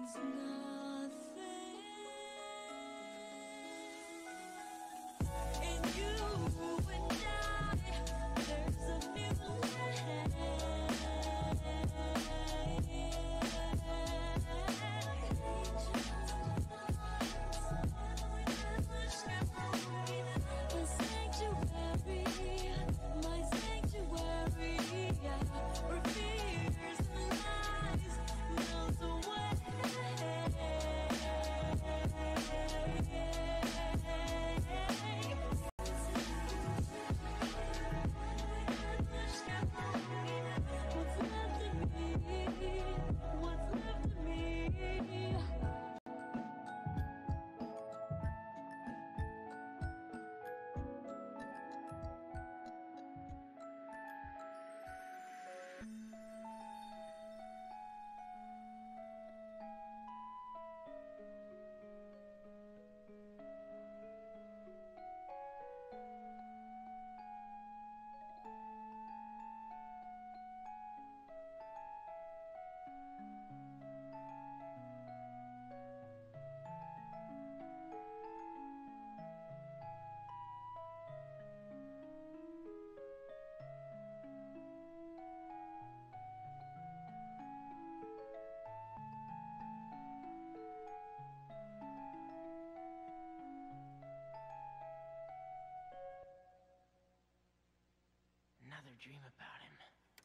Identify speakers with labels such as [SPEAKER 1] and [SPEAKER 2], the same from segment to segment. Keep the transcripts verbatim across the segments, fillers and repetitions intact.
[SPEAKER 1] Another dream about him.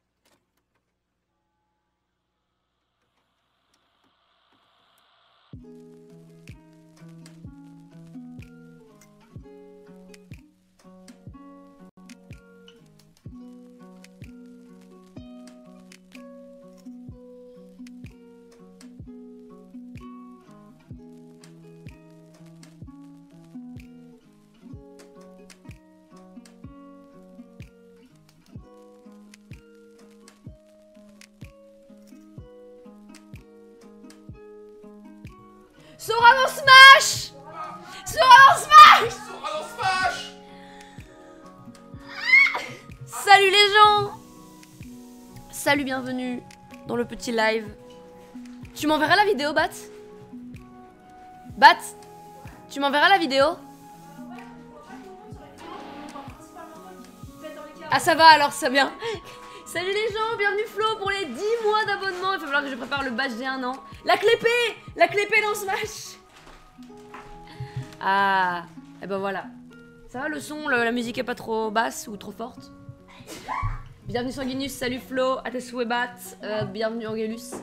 [SPEAKER 2] Sora dans Smash! Sora dans Smash!
[SPEAKER 3] Sora dans Smash!
[SPEAKER 2] Salut les gens! Salut, bienvenue dans le petit live. Tu m'enverras la vidéo, Bat? Bat? Tu m'enverras la vidéo? Ah ça va alors, ça bien. Salut les gens, bienvenue Flo pour les dix mois d'abonnement. Il va falloir que je prépare le badge des un an. La clépée! La clépée dans Smash! Ah, et ben voilà. Ça va le son, le, la musique est pas trop basse ou trop forte? Bienvenue Sanguinus, salut Flo, à tes souhaits Bat, euh, bienvenue Angelus.
[SPEAKER 3] Salut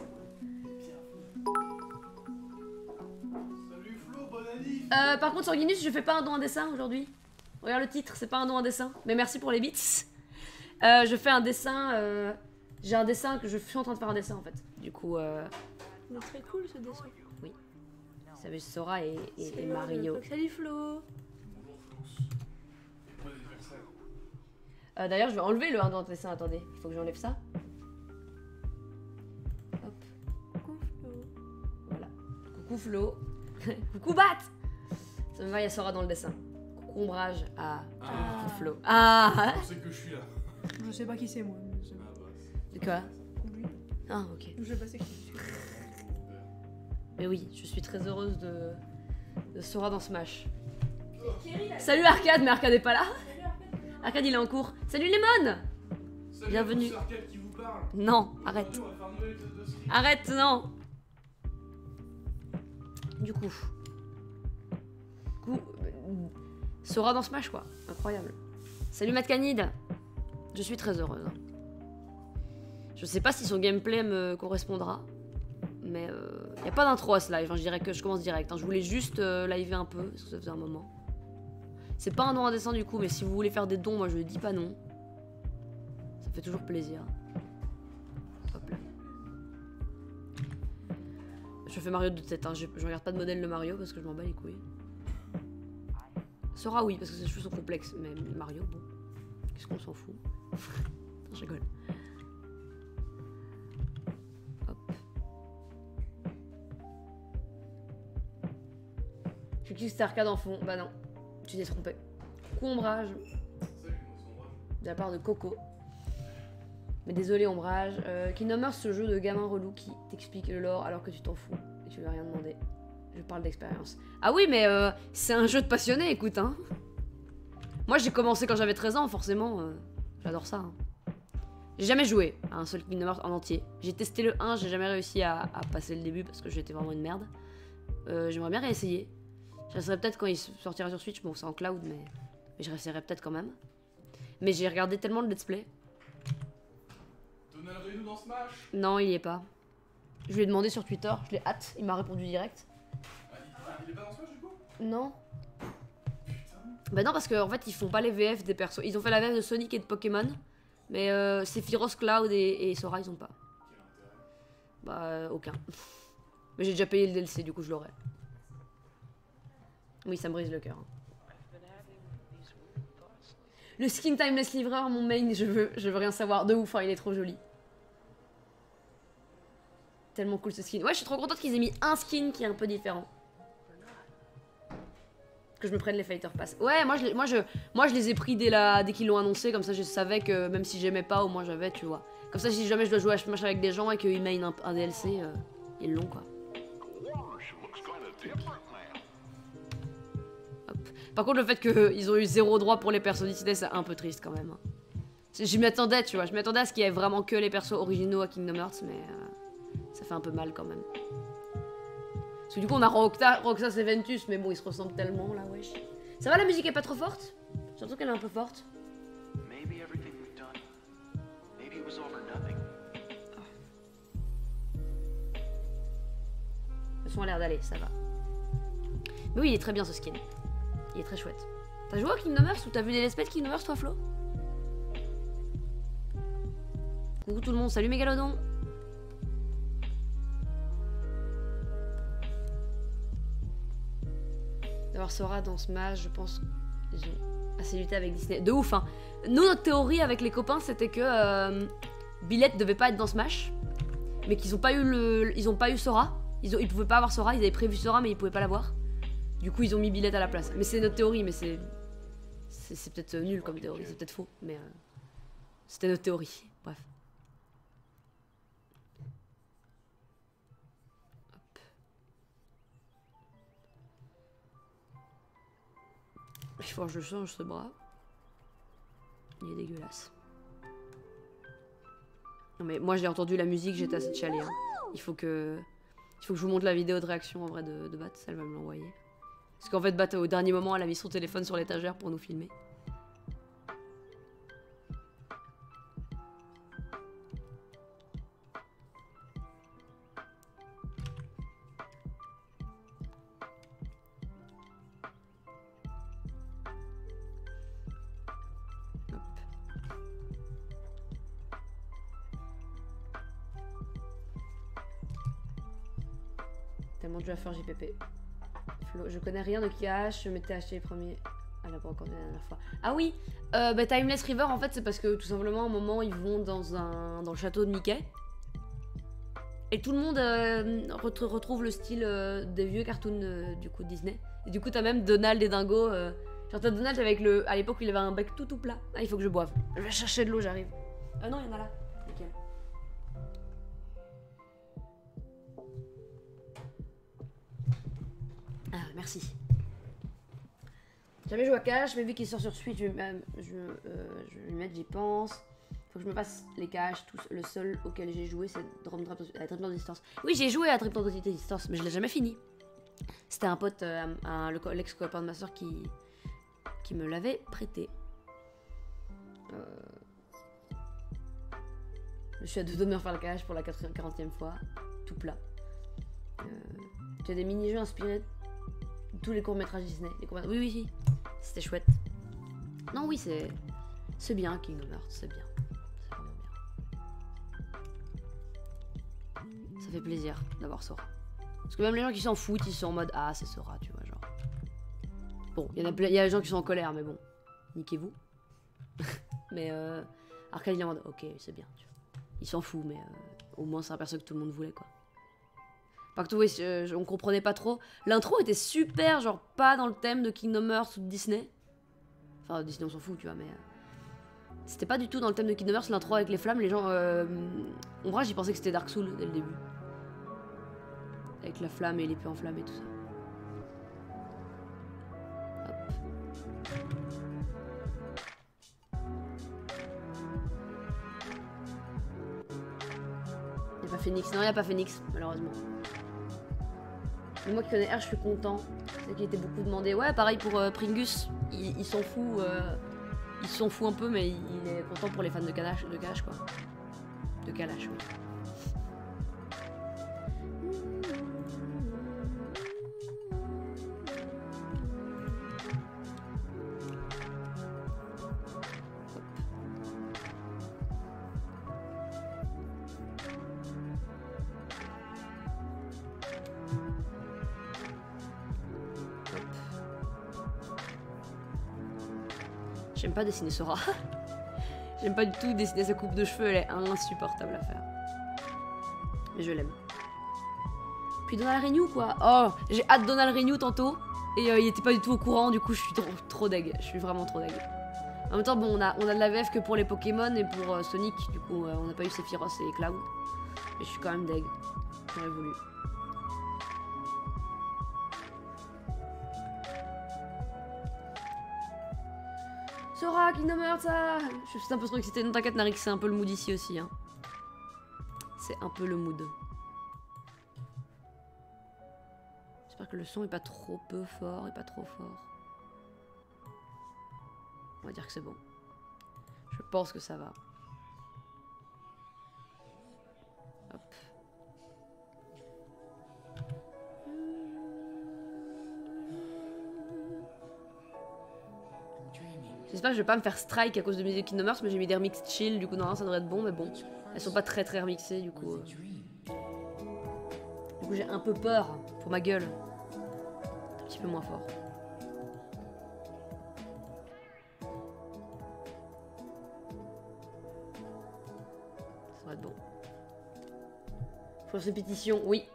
[SPEAKER 3] Flo, bonne année.
[SPEAKER 2] Euh, par contre Sanguinus, je fais pas un don en dessin aujourd'hui. Regarde le titre, c'est pas un don en dessin. Mais merci pour les bits. Euh, je fais un dessin, euh, j'ai un dessin que je suis en train de faire un dessin en fait. Du coup, euh...
[SPEAKER 4] c'est très cool ce dessin.
[SPEAKER 2] Oui. Ça veut Sora et, et, et Mario.
[SPEAKER 4] Salut Flo.
[SPEAKER 2] Euh, D'ailleurs, je vais enlever le un don en dessin. Attendez, il faut que j'enlève ça. Hop.
[SPEAKER 4] Coucou Flo.
[SPEAKER 2] Voilà. Coucou Flo. Coucou Bat. Ça me va, il y a Sora dans le dessin. Coucou Ombrage. Ah,
[SPEAKER 3] Ah.
[SPEAKER 2] coucou Flo. Ah.
[SPEAKER 3] Je sais que je suis là.
[SPEAKER 4] Je sais pas qui c'est moi. Mais je...
[SPEAKER 3] Ah bah,
[SPEAKER 2] De quoi?
[SPEAKER 4] Oui.
[SPEAKER 2] Ah, ok.
[SPEAKER 4] Je sais pas c'est qui.
[SPEAKER 2] Mais oui, je suis très heureuse de, de Sora dans Smash. Salut Arcade, mais Arcade est pas là. Arcade, il est en cours. Salut Lemon.
[SPEAKER 3] Salut,
[SPEAKER 2] Bienvenue.
[SPEAKER 3] c'est Arcade qui vous parle.
[SPEAKER 2] Non, arrête.
[SPEAKER 3] Aujourd'hui, on va faire un nouvel épisode de Skip.
[SPEAKER 2] Arrête, non. Du coup. coup euh, Sora dans Smash, quoi. Incroyable. Salut Matt Canid. Je suis très heureuse. Je sais pas si son gameplay me correspondra. Mais il euh, n'y a pas d'intro à ce live, hein. Je dirais que je commence direct. Hein. Je voulais juste euh, liver un peu, parce que ça faisait un moment. C'est pas un don à dessin du coup, mais si vous voulez faire des dons, moi je dis pas non. Ça fait toujours plaisir. Hop là. Je fais Mario de tête, hein. je, je regarde pas de modèle de Mario parce que je m'en bats les couilles. Sora oui, parce que ses cheveux sont complexes, mais Mario, bon. Qu'est-ce qu'on s'en fout? Je rigole. Je clique c'était arcade en fond. Bah non, tu t'es trompé. Coucou Ombrage.
[SPEAKER 3] Salut, moi c'est Ombrage.
[SPEAKER 2] De la part de Coco. Mais désolé Ombrage. Euh, Kingdom Hearts, ce jeu de gamin relou qui t'explique le lore alors que tu t'en fous. Je lui ai rien demandé. Je parle d'expérience. Ah oui, mais euh, c'est un jeu de passionné, écoute, hein. Moi, j'ai commencé quand j'avais treize ans, forcément. Euh, J'adore ça. Hein. J'ai jamais joué à un seul Kingdom Hearts en entier. J'ai testé le un, j'ai jamais réussi à, à passer le début parce que j'étais vraiment une merde. Euh, J'aimerais bien réessayer. J'essaierai peut-être quand il sortira sur Switch. Bon, c'est en cloud, mais, mais je réessayerai peut-être quand même. Mais j'ai regardé tellement de let's play.
[SPEAKER 3] Donald Reno dans Smash.
[SPEAKER 2] Non, il y est pas. Je lui ai demandé sur Twitter, je l'ai hâte, il m'a répondu direct.
[SPEAKER 3] Ah, il, il est pas dans Smash du coup?
[SPEAKER 2] Non.
[SPEAKER 3] Putain.
[SPEAKER 2] Bah non, parce qu'en fait, ils font pas les V F des persos. Ils ont fait la V F de Sonic et de Pokémon. Mais euh, Sephiroth, Cloud et, et Sora, ils ont pas.
[SPEAKER 3] Quel intérêt.
[SPEAKER 2] Bah, euh, aucun. Mais j'ai déjà payé le D L C, du coup, je l'aurai. Oui, ça me brise le cœur. Hein. Le skin Timeless Livreur, mon main, je veux, je veux rien savoir. De ouf, hein, il est trop joli. Tellement cool ce skin. Ouais, je suis trop contente qu'ils aient mis un skin qui est un peu différent. Que je me prenne les Fighter Pass. Ouais, moi je, moi je, moi je les ai pris dès, la, dès qu'ils l'ont annoncé. Comme ça, je savais que même si j'aimais pas, au moins j'avais, tu vois. Comme ça, si jamais je dois jouer à Smash avec des gens et qu'ils main un, un D L C, euh, ils l'ont quoi. Hop. Par contre, le fait qu'ils ont eu zéro droit pour les persos Disney, c'est un peu triste quand même. Je m'y attendais, tu vois. Je m'attendais à ce qu'il y ait vraiment que les persos originaux à Kingdom Hearts, mais euh, ça fait un peu mal quand même. Parce que du coup, on a Roxas, Roxas et Ventus, mais bon, ils se ressemblent tellement là, wesh. Ça va, la musique est pas trop forte? Surtout qu'elle est un peu forte.
[SPEAKER 5] Maybe everything we've done, maybe it was over nothing.
[SPEAKER 2] Le son a l'air d'aller, ça va. Mais oui, il est très bien ce skin. Il est très chouette. T'as joué à Kingdom Hearts ou t'as vu des let's play de Kingdom Hearts, toi, Flo? Coucou tout le monde, salut Mégalodon. D'avoir Sora dans Smash, je pense qu'ils ont assez lutté avec Disney. De ouf, hein. Nous, notre théorie avec les copains, c'était que euh, Billette devait pas être dans Smash, mais qu'ils ont pas eu le, ils ont pas eu Sora. Ils, ont, ils pouvaient pas avoir Sora, ils avaient prévu Sora, mais ils pouvaient pas l'avoir. Du coup, ils ont mis Billette à la place. Mais c'est notre théorie, mais c'est, c'est peut-être nul comme théorie, c'est peut-être faux, mais euh, c'était notre théorie. Bref. Il faut que je change ce bras. Il est dégueulasse. Non mais moi j'ai entendu la musique, j'étais assez chialée. Hein. Il faut que... Il faut que je vous montre la vidéo de réaction en vrai de, de Bat, elle va me l'envoyer. Parce qu'en fait Bat au dernier moment elle a mis son téléphone sur l'étagère pour nous filmer. Tellement de jeux à faire J P P. Flo, je connais rien de K H, je m'étais acheté les premiers. Elle l'a pas encore dit la dernière fois. Ah oui, euh, bah, Timeless River en fait c'est parce que tout simplement à un moment ils vont dans, un, dans le château de Mickey. Et tout le monde euh, ret retrouve le style euh, des vieux cartoons euh, du coup Disney. Et du coup t'as même Donald et Dingo. Euh, genre t'as Donald avec le... À l'époque il avait un bec tout tout plat. Ah il faut que je boive. Je vais chercher de l'eau, j'arrive. Ah non il y en a là. Nickel. Ah, merci. Jamais joué à Cash, mais vu qu'il sort sur Switch, je, euh, je, euh, je vais lui mettre, j'y pense. Faut que je me fasse les Cash. Tout, le seul auquel j'ai joué, c'est Dream Drop Distance. Oui, j'ai joué à Dream Drop Distance, mais je l'ai jamais fini. C'était un pote, euh, un, l'ex-copain de ma soeur qui, qui me l'avait prêté. Euh... Je suis à deux doigts de me refaire le Cash pour la quarantième fois. Tout plat. Euh... Tu as des mini-jeux inspirés tous les courts-métrages Disney. Les courts oui, oui, oui. C'était chouette. Non, oui, c'est... C'est bien, Kingdom Hearts, c'est bien. C'est vraiment bien. Ça fait plaisir d'avoir Sora. Parce que même les gens qui s'en foutent, ils sont en mode « Ah, c'est Sora », tu vois, genre. Bon, il y en a plein... y a des gens qui sont en colère, mais bon. Niquez-vous. mais euh... Arcade, il est en mode « Ok, c'est bien », tu vois. Il s'en fout, mais euh... au moins, c'est un perso que tout le monde voulait, quoi. Par contre, oui, euh, on comprenait pas trop. L'intro était super, genre pas dans le thème de Kingdom Hearts ou de Disney. Enfin, Disney, on s'en fout, tu vois, mais... Euh, c'était pas du tout dans le thème de Kingdom Hearts, l'intro avec les flammes. Les gens... Euh, Ombrage, ils pensaient que c'était Dark Souls dès le début. Avec la flamme et l'épée enflammée, tout ça. Y'a pas Phoenix, non y'a pas Phoenix, malheureusement. Mais moi qui connais R, je suis content. C'est qu'il était beaucoup demandé. Ouais, pareil pour euh, Pringus, il, il s'en fout. Euh, il s'en fout un peu, mais il, il est content pour les fans de Kalash, de Kalash quoi. De Kalash, oui. J'aime pas dessiner Sora. J'aime pas du tout dessiner sa coupe de cheveux, elle est insupportable à faire. Mais je l'aime. Puis Donald Renew quoi. Oh, j'ai hâte Donald Renew tantôt. Et euh, il était pas du tout au courant, du coup je suis trop, trop deg. Je suis vraiment trop deg. En même temps, bon, on a, on a de la V F que pour les Pokémon et pour euh, Sonic. Du coup, euh, on n'a pas eu Sephiroth et Cloud. Mais je suis quand même deg. J'aurais voulu. Sora, Kingdom Hearts, ça. Je suis un peu trop excitée. Non, t'inquiète, Narik, c'est un peu le mood ici aussi. Hein. C'est un peu le mood. J'espère que le son est pas trop peu fort et pas trop fort. On va dire que c'est bon. Je pense que ça va. Hop. J'espère que je vais pas me faire strike à cause de mes Kingdom Hearts, mais j'ai mis des remixes chill, du coup normalement ça devrait être bon, mais bon, elles sont pas très très remixées, du coup. Euh... Du coup j'ai un peu peur pour ma gueule. Un petit peu moins fort. Ça va être bon. Faut lancer une pétition, oui.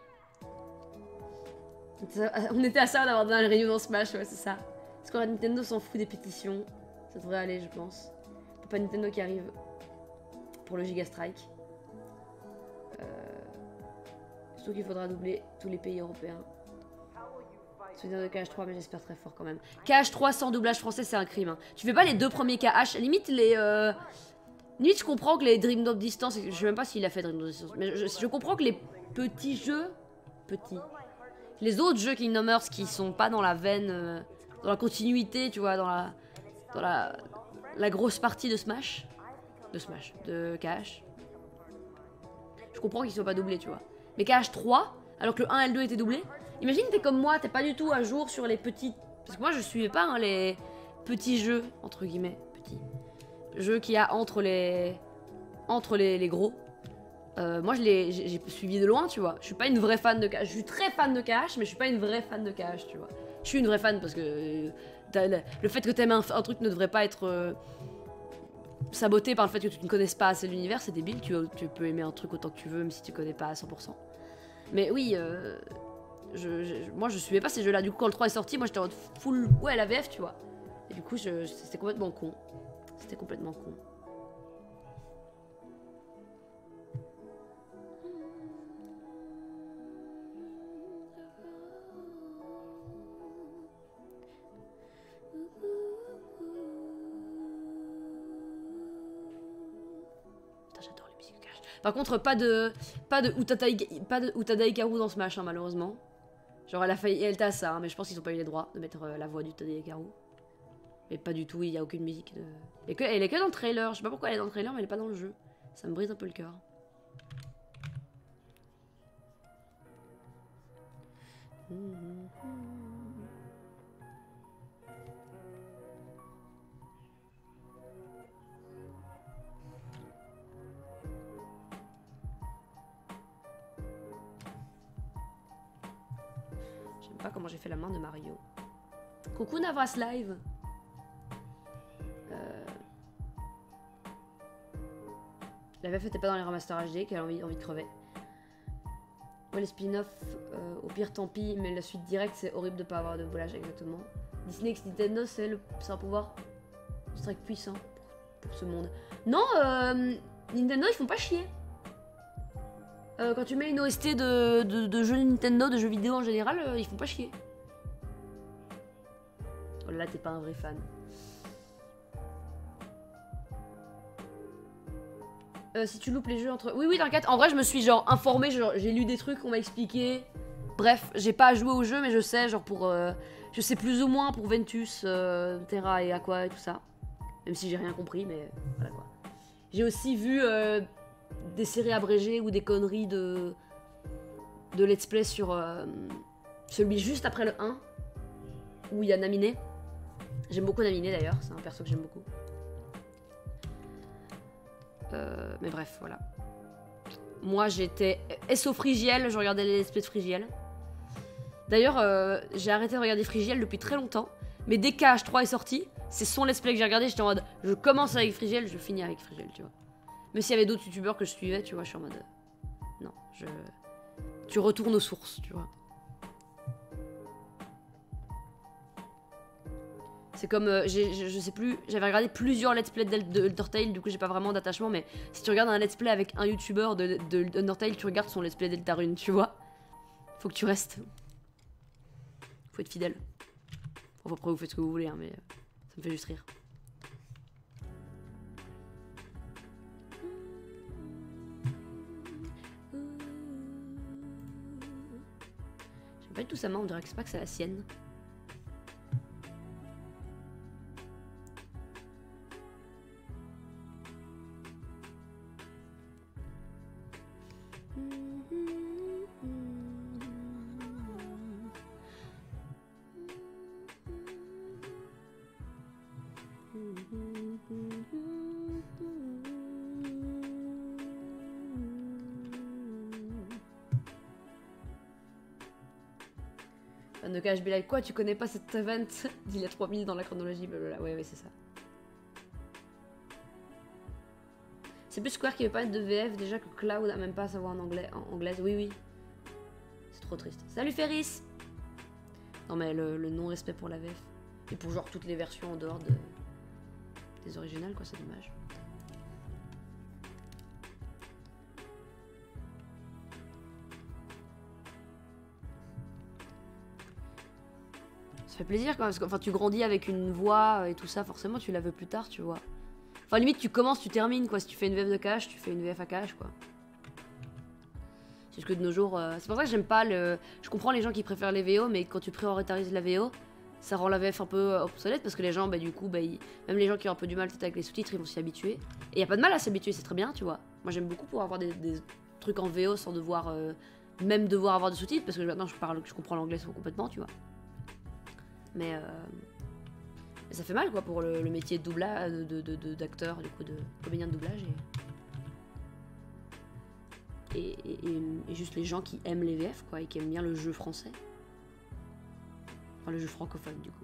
[SPEAKER 2] On était à ça d'avoir donné un réunion dans Smash, ouais c'est ça. Parce que Nintendo s'en fout des pétitions. Ça devrait aller, je pense. Pas Nintendo qui arrive pour le Giga Strike. Euh... Surtout qu'il faudra doubler tous les pays européens. Souvenir de K H trois, mais j'espère très fort quand même. K H trois sans doublage français, c'est un crime. Hein. Tu fais pas les deux premiers K H. Limite, les. Euh... Limite, je comprends que les Dream Drop Distance. Je sais même pas s'il a fait Dream Drop Distance. Mais je, je comprends que les petits jeux. Petits. Les autres jeux Kingdom Hearts qui sont pas dans la veine. Euh... Dans la continuité, tu vois, dans la. Dans la, la grosse partie de Smash. De Smash, de K H. Je comprends qu'ils soient pas doublés, tu vois. Mais K H trois, alors que le un et le deux étaient doublés. Imagine, t'es comme moi, t'es pas du tout à jour sur les petits. Parce que moi, je suivais pas hein, les petits jeux, entre guillemets, petits. Jeux qu'il y a entre les. Entre les, les gros. Euh, moi, je l'ai, j'ai suivi de loin, tu vois. Je suis pas une vraie fan de K H. Je suis très fan de K H, mais je suis pas une vraie fan de K H, tu vois. Je suis une vraie fan parce que. Euh, le fait que t'aimes un, un truc ne devrait pas être euh, saboté par le fait que tu ne connaisses pas assez l'univers, c'est débile, tu, tu peux aimer un truc autant que tu veux même si tu connais pas à cent pour cent. Mais oui, euh, je, je, moi je suivais pas ces jeux là, du coup quand le trois est sorti, moi j'étais en mode full, ouais la V F tu vois. Et du coup c'était complètement con, c'était complètement con. Par contre, pas de pas de Utada, pas de Utada Hikaru dans Smash, hein, malheureusement. Genre, elle a failli, elle était à ça, hein, mais je pense qu'ils ont pas eu les droits de mettre euh, la voix d'Utada Hikaru. Mais pas du tout, il y a aucune musique. De... Elle, est que, elle est que dans le trailer. Je sais pas pourquoi elle est dans le trailer, mais elle est pas dans le jeu. Ça me brise un peu le cœur. Mmh. Pas comment j'ai fait la main de Mario. Coucou Navras Live. Euh... La V F était pas dans les remasters H D, qu'elle a envie, envie de crever. Ouais, les spin-off, euh, au pire tant pis, mais la suite directe c'est horrible de pas avoir de volage exactement. Disney X Nintendo c'est un pouvoir strike puissant pour, pour ce monde. Non, euh, Nintendo ils font pas chier. Euh, quand tu mets une O S T de, de, de jeux Nintendo, de jeux vidéo en général, euh, ils font pas chier. Oh là, t'es pas un vrai fan. Euh, si tu loupes les jeux entre... Oui, oui, t'inquiète. En vrai, je me suis genre informée, j'ai lu des trucs, on m'a expliqué. Bref, j'ai pas à jouer au jeu, mais je sais, genre pour... Euh, je sais plus ou moins pour Ventus, euh, Terra et Aqua et tout ça. Même si j'ai rien compris, mais voilà quoi. J'ai aussi vu euh, des séries abrégées ou des conneries de... de let's play sur euh, celui juste après le un, où il y a Naminé. J'aime beaucoup Naminé d'ailleurs, c'est un perso que j'aime beaucoup. Euh, mais bref, voilà. Moi j'étais S O Frigiel, je regardais les let's play de Frigiel. D'ailleurs, euh, j'ai arrêté de regarder Frigiel depuis très longtemps. Mais dès qu'H H trois est sorti, c'est son let's play que j'ai regardé. J'étais en mode, je commence avec Frigiel, je finis avec Frigiel, tu vois. Mais s'il y avait d'autres youtubeurs que je suivais, tu vois, je suis en mode... Euh, non, je... Tu retournes aux sources, tu vois. C'est comme, euh, j'ai- je, je sais plus, j'avais regardé plusieurs let's play d'Undertale, du coup j'ai pas vraiment d'attachement, mais si tu regardes un let's play avec un youtubeur de, de, de Undertale, tu regardes son let's play Deltarune, tu vois. Faut que tu restes. Faut être fidèle. Enfin, après vous faites ce que vous voulez, hein, mais euh, ça me fait juste rire. J'aime pas du tout sa main, on dirait que c'est pas que c'est la sienne. Fan de K H B Live, quoi, tu connais pas cet event d'il y a trois mille dans la chronologie, blablabla. Ouais, ouais, c'est ça. C'est plus Square qui veut pas être de V F, déjà que Cloud a même pas à savoir en anglais, en anglaise. Oui, oui. C'est trop triste. Salut Ferris! Non, mais le, le non-respect pour la V F. Et pour genre toutes les versions en dehors de, des originales, quoi, c'est dommage. Ça fait plaisir quand même, parce que enfin, tu grandis avec une voix et tout ça, forcément tu la veux plus tard, tu vois. Enfin, limite, tu commences, tu termines, quoi. Si tu fais une V F de cash, tu fais une V F à cash, quoi. C'est juste que de nos jours... Euh... C'est pour ça que j'aime pas le... Je comprends les gens qui préfèrent les V O, mais quand tu prioritises la V O, ça rend la V F un peu obsolète, parce que les gens, bah du coup, bah, ils... même les gens qui ont un peu du mal peut-être avec les sous-titres, ils vont s'y habituer. Et y a pas de mal à s'habituer, c'est très bien, tu vois. Moi, j'aime beaucoup pouvoir avoir des, des trucs en V O sans devoir... Euh... Même devoir avoir des sous-titres, parce que maintenant, je parle, je comprends l'anglais complètement, tu vois. Mais... Euh... Mais ça fait mal quoi pour le, le métier de doublage, de, de, de, d'acteur, du coup de comédien de doublage et... Et, et, et, et juste les gens qui aiment les V F quoi et qui aiment bien le jeu français. Enfin le jeu francophone du coup.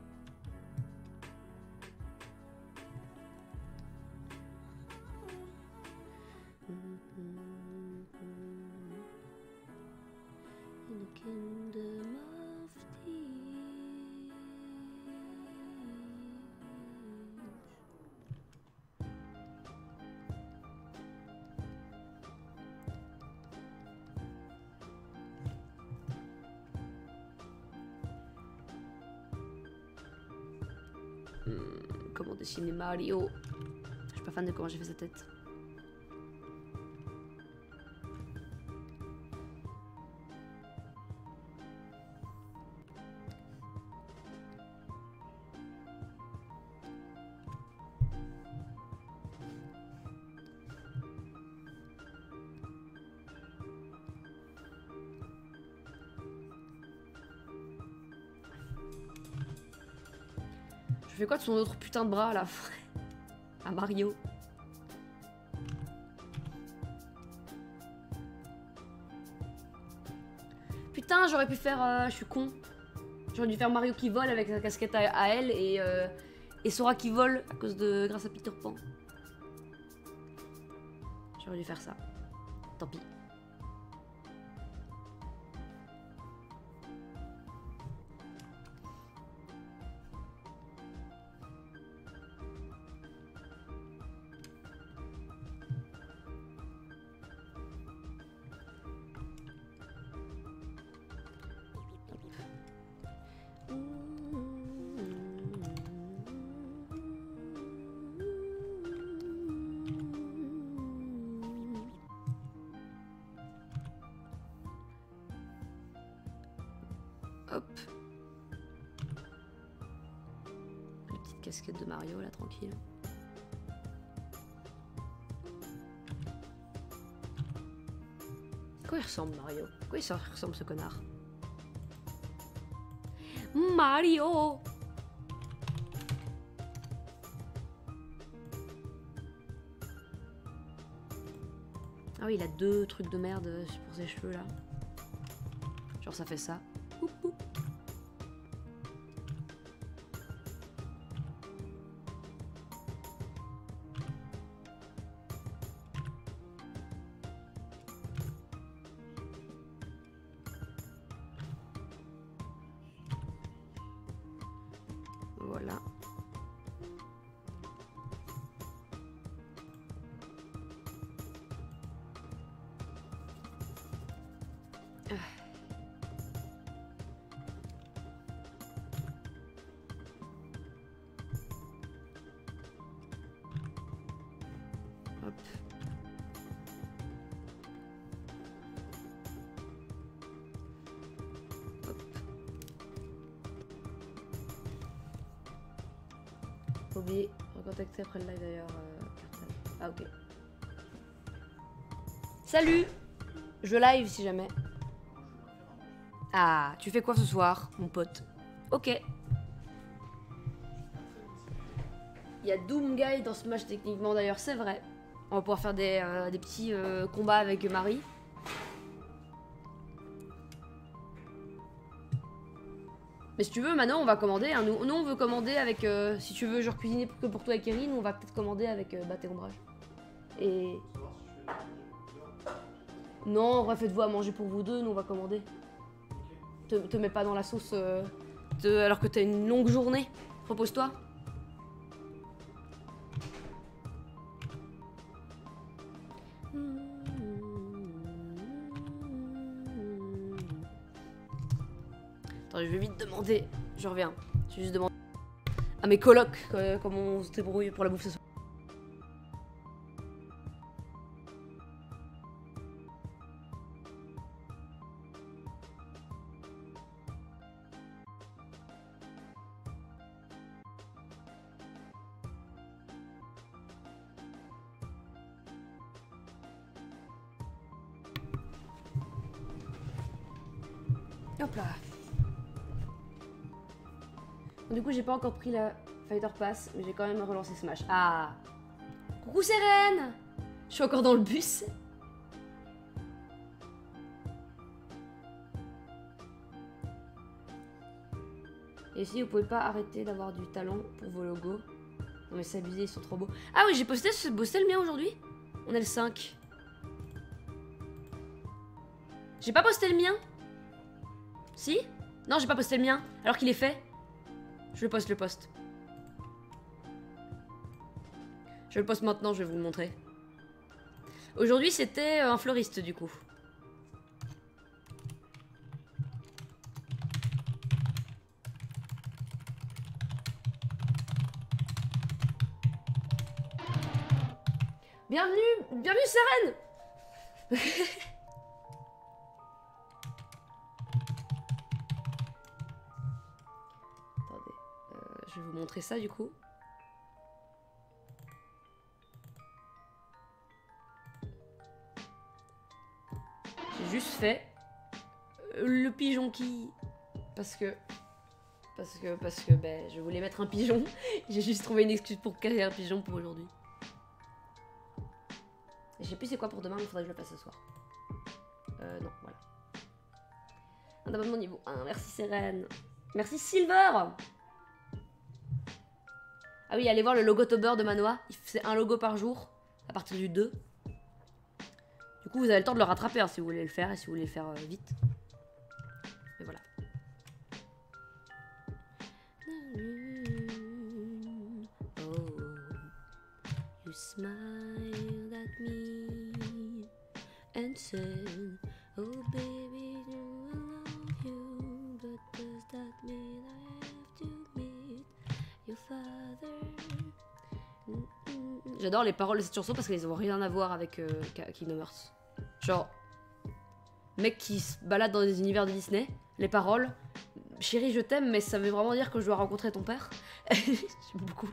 [SPEAKER 2] Comment dessiner Mario? Je suis pas fan de comment j'ai fait sa tête. Je fais quoi de son autre putain de bras là? À Mario. Putain, j'aurais pu faire... Euh, je suis con. J'aurais dû faire Mario qui vole avec sa casquette à, à elle et, euh, et Sora qui vole à cause de... grâce à Peter Pan. J'aurais dû faire ça. Tant pis. Hop. La petite casquette de Mario là, tranquille. À quoi il ressemble Mario? À quoi il ressemble ce connard? Mario! Ah oui, il a deux trucs de merde pour ses cheveux là. Genre ça fait ça. Oup, oup. Voilà. Hop. Hop. Faut oublier, recontacter après le live d'ailleurs. Euh, ah ok. Salut! Je live si jamais. Ah, tu fais quoi ce soir, mon pote? Ok. Il y a Doomguy dans ce match techniquement d'ailleurs, c'est vrai. On va pouvoir faire des, euh, des petits euh, combats avec Marie. Mais si tu veux, maintenant on va commander. Hein. Nous, nous on veut commander avec... Euh, si tu veux genre cuisiner que pour toi et Kerry, nous on va peut-être commander avec euh, Bat et Ombrage. Et... Non, en vrai faites-vous à manger pour vous deux, nous on va commander. Te, te mets pas dans la sauce euh, te, alors que t'as une longue journée. Repose-toi. Attends, je vais vite demander. Je reviens. Je vais juste demander à mes colocs euh, comment on se débrouille pour la bouffe ce soir. Hop là. Du coup, j'ai pas encore pris la Fighter Pass, mais j'ai quand même relancé Smash. Ah! Coucou Sérène! Je suis encore dans le bus. Et si vous pouvez pas arrêter d'avoir du talent pour vos logos. Non mais c'est abusé, ils sont trop beaux. Ah oui, j'ai posté, posté le mien aujourd'hui. On est le cinq. J'ai pas posté le mien? Si? Non, j'ai pas posté le mien, alors qu'il est fait. Je le poste, le poste. Je le poste maintenant, je vais vous le montrer. Aujourd'hui, c'était un fleuriste, du coup. Bienvenue, bienvenue Sérène. Attendez, euh, je vais vous montrer ça du coup. J'ai juste fait le pigeon qui... Parce que... Parce que, parce que, ben, je voulais mettre un pigeon. J'ai juste trouvé une excuse pour caler un pigeon pour aujourd'hui. Je sais plus c'est quoi pour demain, mais il faudrait que je le fasse ce soir. Euh, non, voilà. Un abonnement niveau un, merci Sérène. Merci Silver. Ah oui, allez voir le logo Tober de Manoa. C'est un logo par jour, à partir du deux. Du coup, vous avez le temps de le rattraper hein, si vous voulez le faire, et si vous voulez le faire euh, vite. Et voilà. Oh, you smiled at me and said, oh baby, I love you, but does that mean I have to meet your father? J'adore les paroles de cette chanson parce qu'elles n'ont rien à voir avec euh, Kingdom Hearts. Genre, mec qui se balade dans des univers de Disney, les paroles, Chérie, je t'aime, mais ça veut vraiment dire que je dois rencontrer ton père. J'aime beaucoup.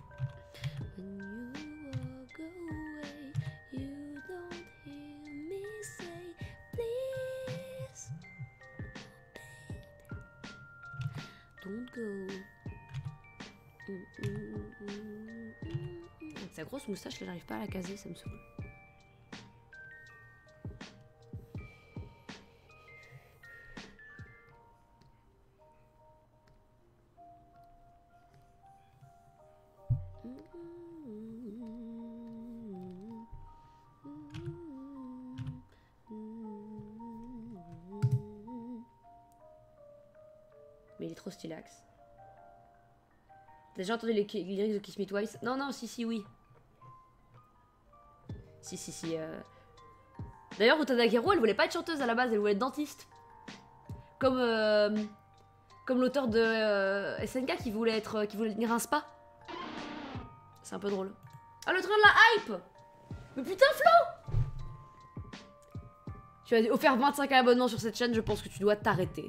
[SPEAKER 2] Don't go. Avec sa grosse moustache, là, j'arrive pas à la caser, ça me saoule. Mais il est trop stylax. T'as déjà entendu les lyrics de Kiss Me Twice? Non, non, si, si, oui. Si, si, si. Euh... D'ailleurs, Utada Hikaru, elle voulait pas être chanteuse à la base, elle voulait être dentiste. Comme, euh... comme l'auteur de euh, S N K qui voulait, être, qui voulait tenir un spa. C'est un peu drôle. Ah, le train de la hype! Mais putain, Flo! Tu as offert vingt-cinq abonnements sur cette chaîne, je pense que tu dois t'arrêter.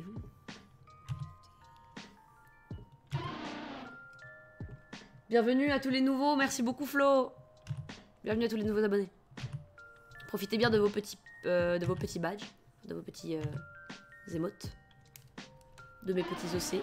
[SPEAKER 2] Bienvenue à tous les nouveaux, merci beaucoup Flo. Bienvenue à tous les nouveaux abonnés. Profitez bien de vos petits, euh, de vos petits badges, de vos petits euh, émotes, de mes petits O C.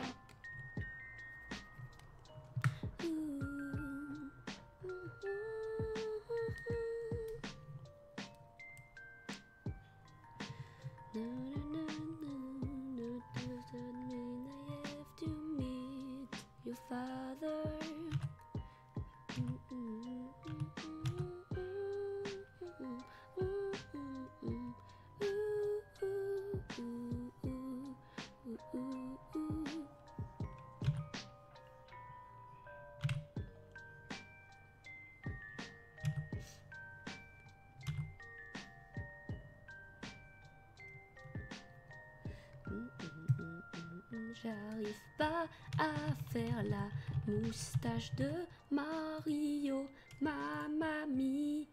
[SPEAKER 2] J'arrive pas à faire la moustache de Mario, mamma mia.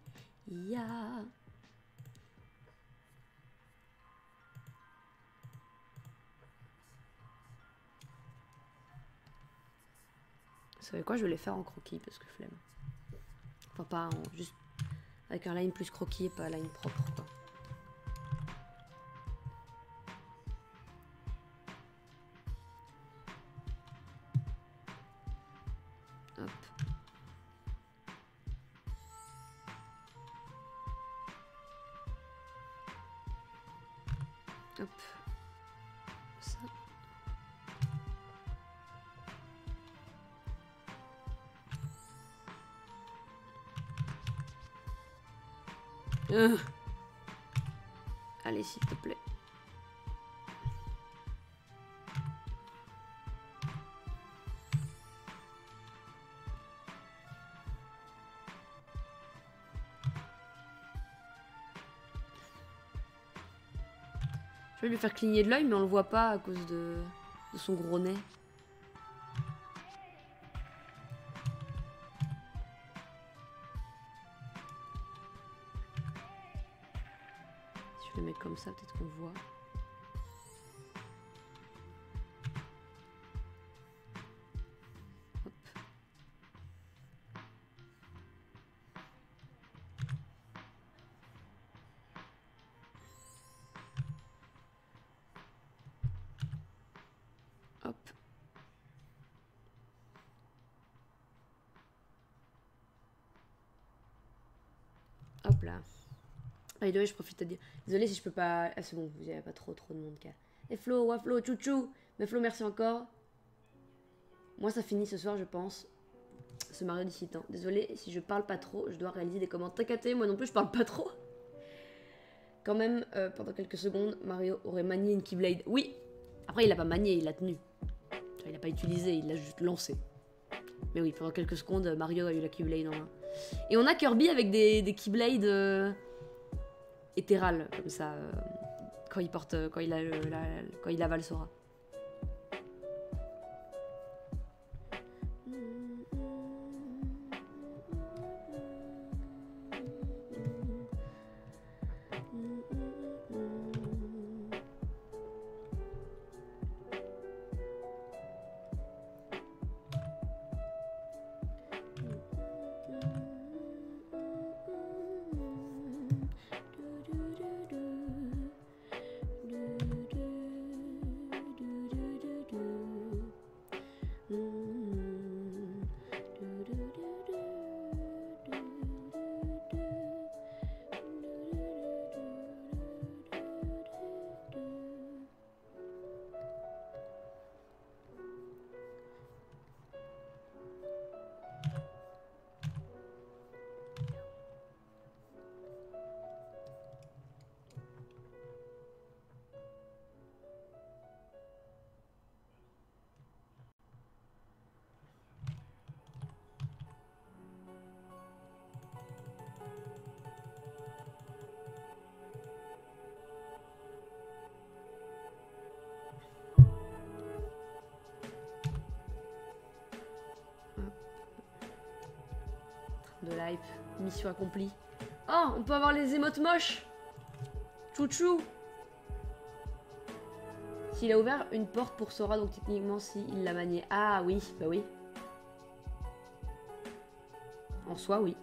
[SPEAKER 2] Vous savez quoi, je vais les faire en croquis parce que flemme. Enfin pas en, juste avec un line plus croquis et pas un line propre quoi. Hop. Hop. Ça. Euh. Allez, s'il te plaît. Je vais lui faire cligner de l'œil, mais on le voit pas à cause de, de son gros nez. Si je le mets comme ça, peut-être qu'on le voit. Hop. Hop. Hop là. Ah, et je profite de dire. Désolée si je peux pas. Ah, c'est bon, vous avez pas trop trop de monde car. Et Flo, ouais Flo, chouchou. Mais Flo, merci encore. Moi, ça finit ce soir, je pense. Ce Mario d'ici temps. Désolée si je parle pas trop, je dois réaliser des commandes. T'inquiète, moi non plus, je parle pas trop. Quand même, euh, pendant quelques secondes, Mario aurait manié une Keyblade. Oui. Après, il l'a pas manié, il l'a tenu. Il l'a pas utilisé, il l'a juste lancé. Mais oui, pendant quelques secondes, Mario a eu la Keyblade en main. Et on a Kirby avec des, des Keyblades euh, éthérales, comme ça, euh, quand il porte, quand il a le, la, quand il avale Sora. hype. Mission accomplie. Oh, on peut avoir les émotes moches. Chouchou. S'il a ouvert une porte pour Sora, donc techniquement si il l'a manié. Ah oui, bah oui. En soi, oui.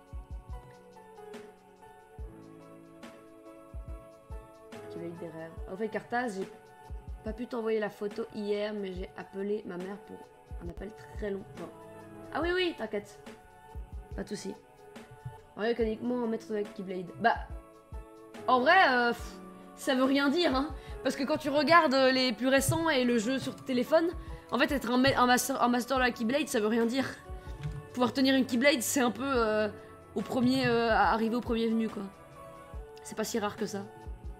[SPEAKER 2] Qui va être des rêves. Au fait, Cartaz, j'ai pas pu t'envoyer la photo hier, mais j'ai appelé ma mère pour un appel très long. Genre. Ah oui, oui, t'inquiète. Pas de soucis. En vrai, mécaniquement, un maître avec Keyblade. Bah, en vrai, euh, pff, ça veut rien dire, hein. Parce que quand tu regardes les plus récents et le jeu sur téléphone, en fait, être un, un, master, un master de la Keyblade, ça veut rien dire. Pouvoir tenir une Keyblade, c'est un peu euh, au premier, euh, arriver au premier venu, quoi. C'est pas si rare que ça.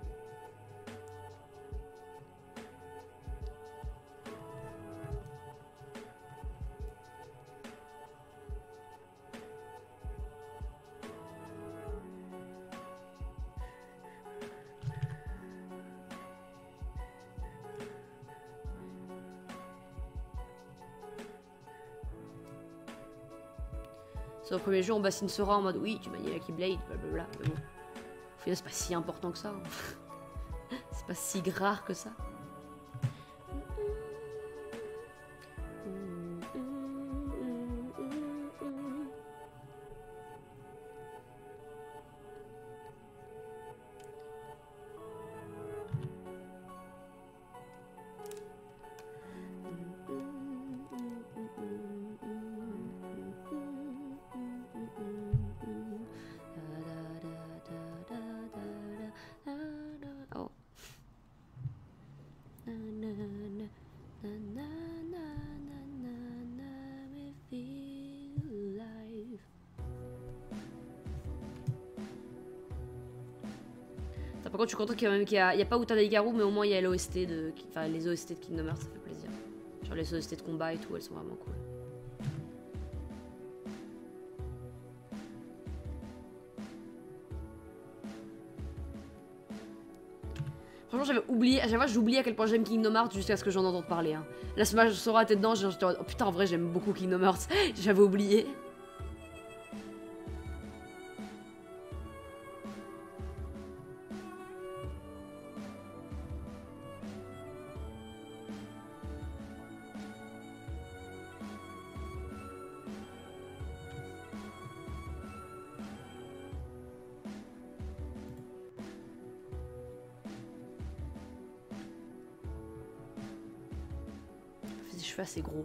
[SPEAKER 2] Sur le premier jeu, on bassine Sora en mode oui, tu manies la Keyblade, blablabla. Mais bon, au final, c'est pas si important que ça. Hein. C'est pas si rare que ça. Par contre, je suis content qu'il n'y a, a, a pas Utada Hikaru, mais au moins il y a l'O S T de. Enfin, les O S T de Kingdom Hearts, ça fait plaisir. Genre les O S T de combat et tout, elles sont vraiment cool. Franchement, j'avais oublié, à chaque fois j'oublie à quel point j'aime Kingdom Hearts jusqu'à ce que j'en entende parler. Hein. Là, Smash Sora était dedans, j'étais en oh putain, en vrai, j'aime beaucoup Kingdom Hearts. J'avais oublié. Des cheveux assez gros.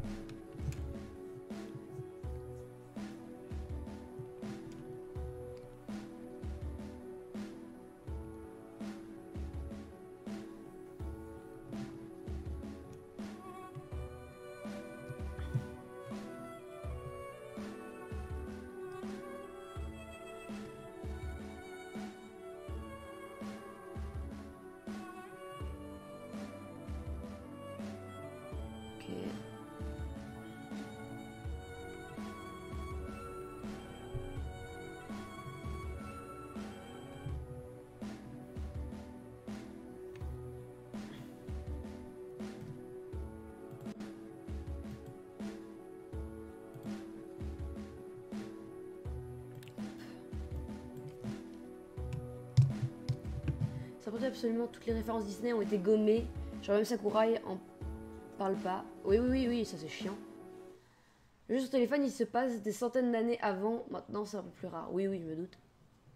[SPEAKER 2] Ça prouve absolument toutes les références Disney ont été gommées. Genre même Sakurai en parle pas. Oui, oui, oui, oui, ça c'est chiant. Le jeu sur téléphone, il se passe des centaines d'années avant. Maintenant, c'est un peu plus rare. Oui, oui, je me doute.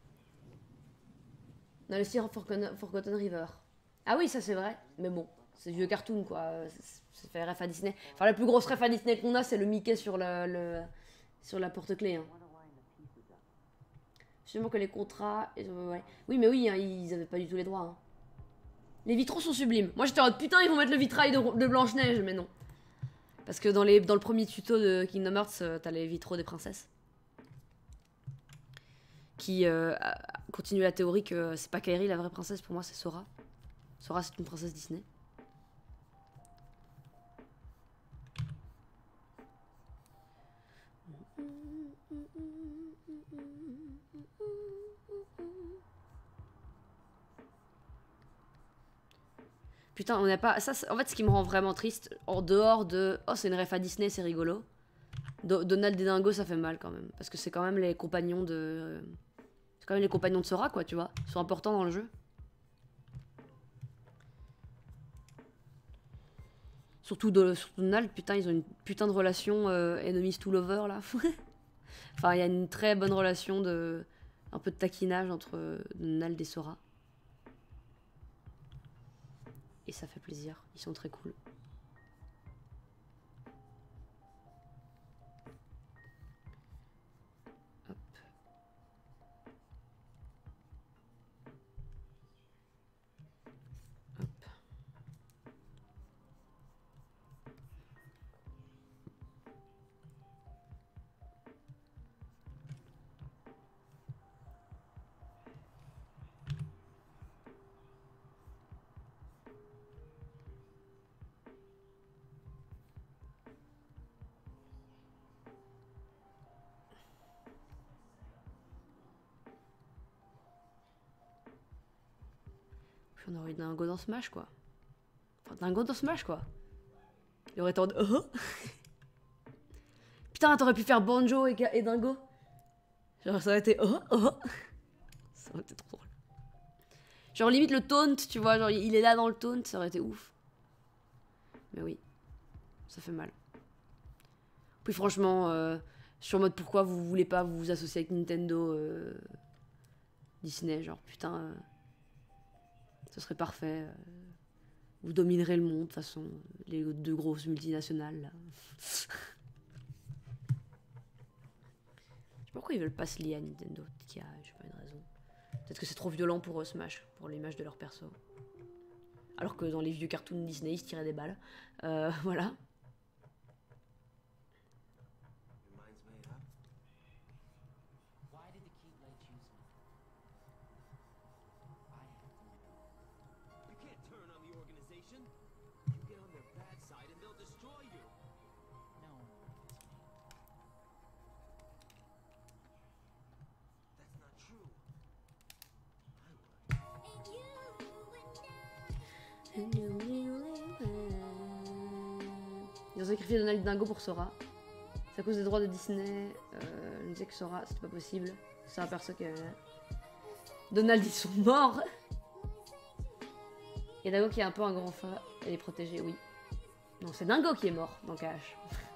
[SPEAKER 2] Dans le style Forgotten, Forgotten River. Ah oui, ça c'est vrai. Mais bon, c'est vieux cartoon, quoi. Ça fait ref à Disney. Enfin, la plus grosse ref à Disney qu'on a, c'est le Mickey sur, le, le, sur la porte-clés. Hein. Sûrement que les contrats... Ouais. Oui, mais oui, hein, ils avaient pas du tout les droits. Hein. Les vitraux sont sublimes. Moi, j'étais en mode, putain, ils vont mettre le vitrail de, de Blanche-Neige, mais non. Parce que dans, les, dans le premier tuto de Kingdom Hearts, euh, t'as les vitraux des princesses. Qui euh, continue la théorie que c'est pas Kairi la vraie princesse, pour moi, c'est Sora. Sora, c'est une princesse Disney. Putain, on n'a pas... Ça, en fait, ce qui me rend vraiment triste, en dehors de... Oh, c'est une ref à Disney, c'est rigolo. Do- Donald et Dingo, ça fait mal quand même. Parce que c'est quand même les compagnons de... C'est quand même les compagnons de Sora, quoi, tu vois. Ils sont importants dans le jeu. Surtout, de, surtout Donald, putain, ils ont une putain de relation euh, enemies to lover, là. Enfin, il y a une très bonne relation de... Un peu de taquinage entre Donald et Sora. Et ça fait plaisir. Ils sont très cool. Hop. Hop. On aurait eu Dingo dans Smash, quoi. Enfin, Dingo dans Smash, quoi. Il aurait été en... Oh. Putain, t'aurais pu faire Banjo et, et Dingo. Genre, ça aurait été... Oh, oh. Ça aurait été trop drôle. Genre, limite le taunt, tu vois. Genre, il est là dans le taunt, ça aurait été ouf. Mais oui. Ça fait mal. Puis franchement, euh, je suis en mode pourquoi vous voulez pas vous associer avec Nintendo euh, Disney, genre, putain... Euh, ce serait parfait. Vous dominerez le monde, de toute façon. Les deux grosses multinationales, là. Je sais pas pourquoi ils veulent pas se lier à Nintendo. Peut-être qu'il y a, je sais pas, une raison. Peut-être que c'est trop violent pour eux, Smash, pour l'image de leur perso. Alors que dans les vieux cartoons Disney, ils se tiraient des balles. Euh, voilà. Ils ont sacrifié Donald et Dingo pour Sora. C'est à cause des droits de Disney. Euh, je disais que Sora, c'était pas possible. C'est un perso qui avait... Donald, ils sont morts. Et Dingo qui est un peu un grand frère. Elle est protégée, oui. Non, c'est Dingo qui est mort dans Cash.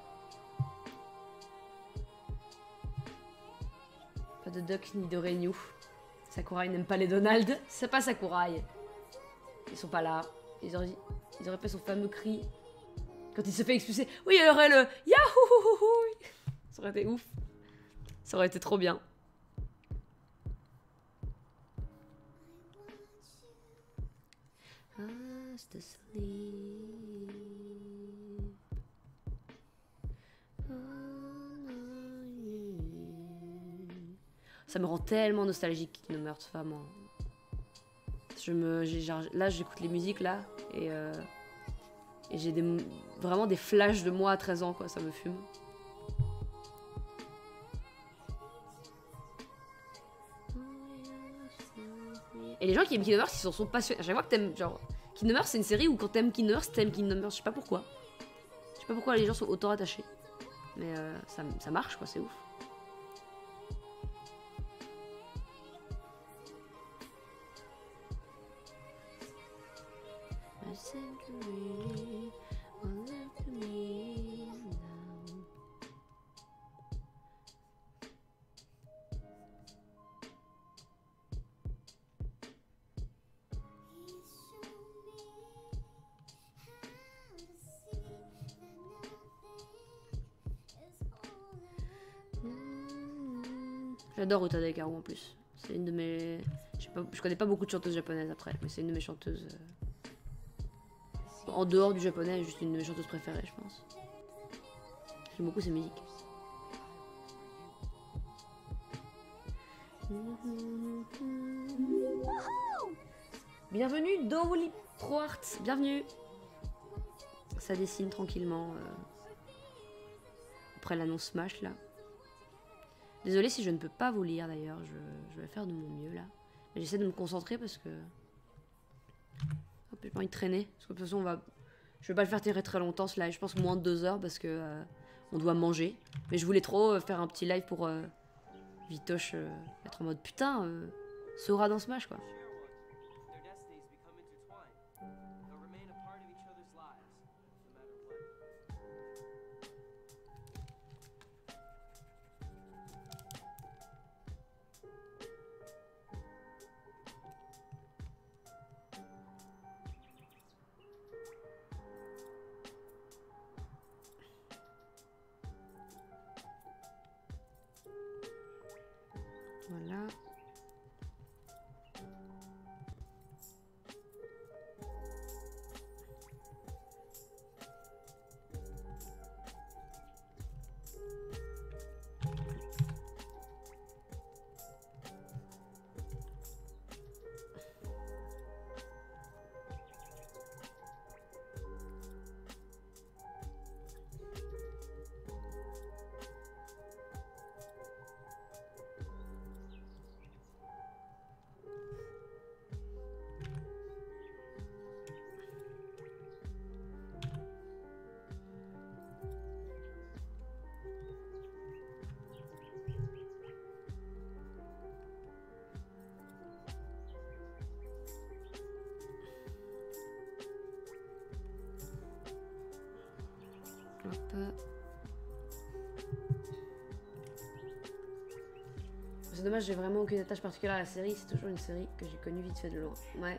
[SPEAKER 2] Pas de Duck ni de Renew. Sakurai n'aime pas les Donald. C'est pas Sakurai. Ils sont pas là. Ils auraient, ils auraient fait son fameux cri quand il se fait expulser. Oui, il y aurait le Yahoo! Ça aurait été ouf. Ça aurait été trop bien. Ça me rend tellement nostalgique Kingdom Hearts, vraiment. Je me, genre, là, j'écoute les musiques là et, euh, et j'ai des, vraiment des flashs de moi à treize ans, quoi. Ça me fume. Et les gens qui aiment Kingdom Hearts, ils s'en sont passionnés. À chaque fois que t'aimes, genre, Kingdom Hearts, c'est une série où quand t'aimes Kingdom Hearts, t'aimes Kingdom Hearts. Je sais pas pourquoi. Je sais pas pourquoi les gens sont autant attachés. Mais euh, ça, ça marche, quoi. C'est ouf. J'adore Utada Hikaru en plus. C'est une de mes... Je, sais pas, je connais pas beaucoup de chanteuses japonaises après, mais c'est une de mes chanteuses... Euh... En dehors du japonais, juste une de mes chanteuses préférées, je pense. J'aime beaucoup ses musiques. Bienvenue dans Wooly Pro Art. Bienvenue. Ça dessine tranquillement. Euh... Après l'annonce Smash, là. Désolée si je ne peux pas vous lire d'ailleurs, je, je vais faire de mon mieux là. Mais j'essaie de me concentrer parce que... Hop, j'ai pas envie de traîner. Parce que de toute façon, on va... je vais pas le faire tirer très longtemps ce live. Je pense moins de deux heures parce que... Euh... On doit manger. Mais je voulais trop euh, faire un petit live pour euh, Vitoche euh, être en mode putain, euh, Sora dans Smash quoi.
[SPEAKER 6] Their destinies become intertwined. They'll remain a part of each other's lives, no matter what.
[SPEAKER 2] Voilà. Hop. C'est dommage, j'ai vraiment aucune attache particulière à la série. C'est toujours une série que j'ai connue vite fait de loin. Ouais.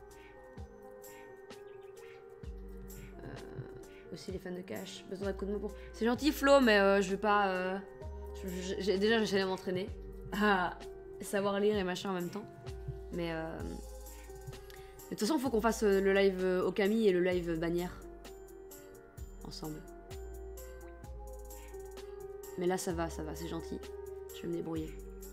[SPEAKER 2] Euh, aussi les fans de cash. Besoin d'un coup de main pour. C'est gentil Flo, mais euh, je vais pas. Euh... je- je- j'ai- déjà, j'essaie de m'entraîner à savoir lire et machin en même temps. Mais. Euh... De toute façon, il faut qu'on fasse euh, le live euh, Okami et le live bannière. Ensemble. Mais là, ça va, ça va, c'est gentil. Je vais me débrouiller.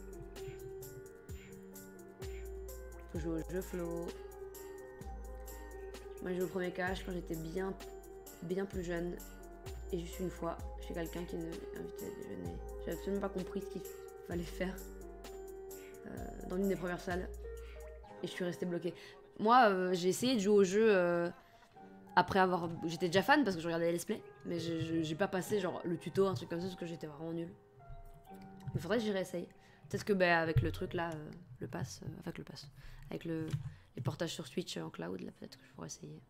[SPEAKER 2] Faut jouer au jeu Flo. Moi, j'ai joué au premier cache quand j'étais bien, bien plus jeune. Et juste une fois, chez quelqu'un qui m'invitait à déjeuner. J'avais absolument pas compris ce qu'il fallait faire euh, dans l'une des premières salles. Et je suis restée bloquée. Moi, euh, j'ai essayé de jouer au jeu euh, après avoir... J'étais déjà fan parce que je regardais les let's play. Mais je- je- j'ai pas passé genre le tuto, un truc comme ça, parce que j'étais vraiment nulle. Il faudrait que j'y réessaye. Peut-être que bah, avec le truc là, euh, le pass, euh, avec le pass, avec le, les portages sur Switch euh, en cloud, là peut-être que je pourrais essayer.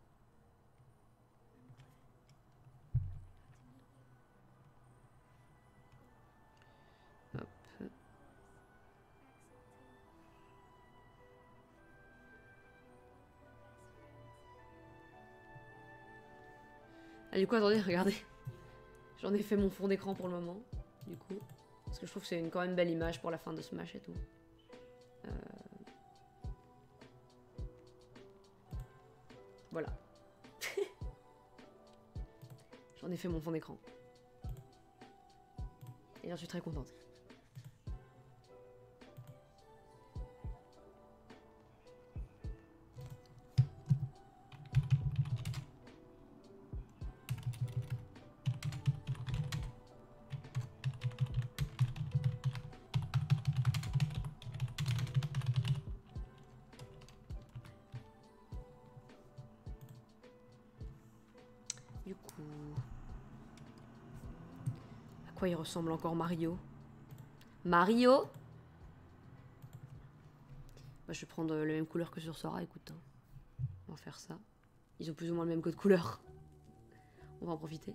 [SPEAKER 2] Hop. Ah, du coup, attendez, regardez. J'en ai fait mon fond d'écran pour le moment, du coup. Parce que je trouve que c'est une quand même belle image pour la fin de Smash et tout. Euh... Voilà. J'en ai fait mon fond d'écran. Et j'en suis très contente. Du coup... À quoi il ressemble encore Mario? Mario? Bah, je vais prendre la même couleur que sur Sora, écoute. Hein. On va faire ça. Ils ont plus ou moins le même code couleur. On va en profiter.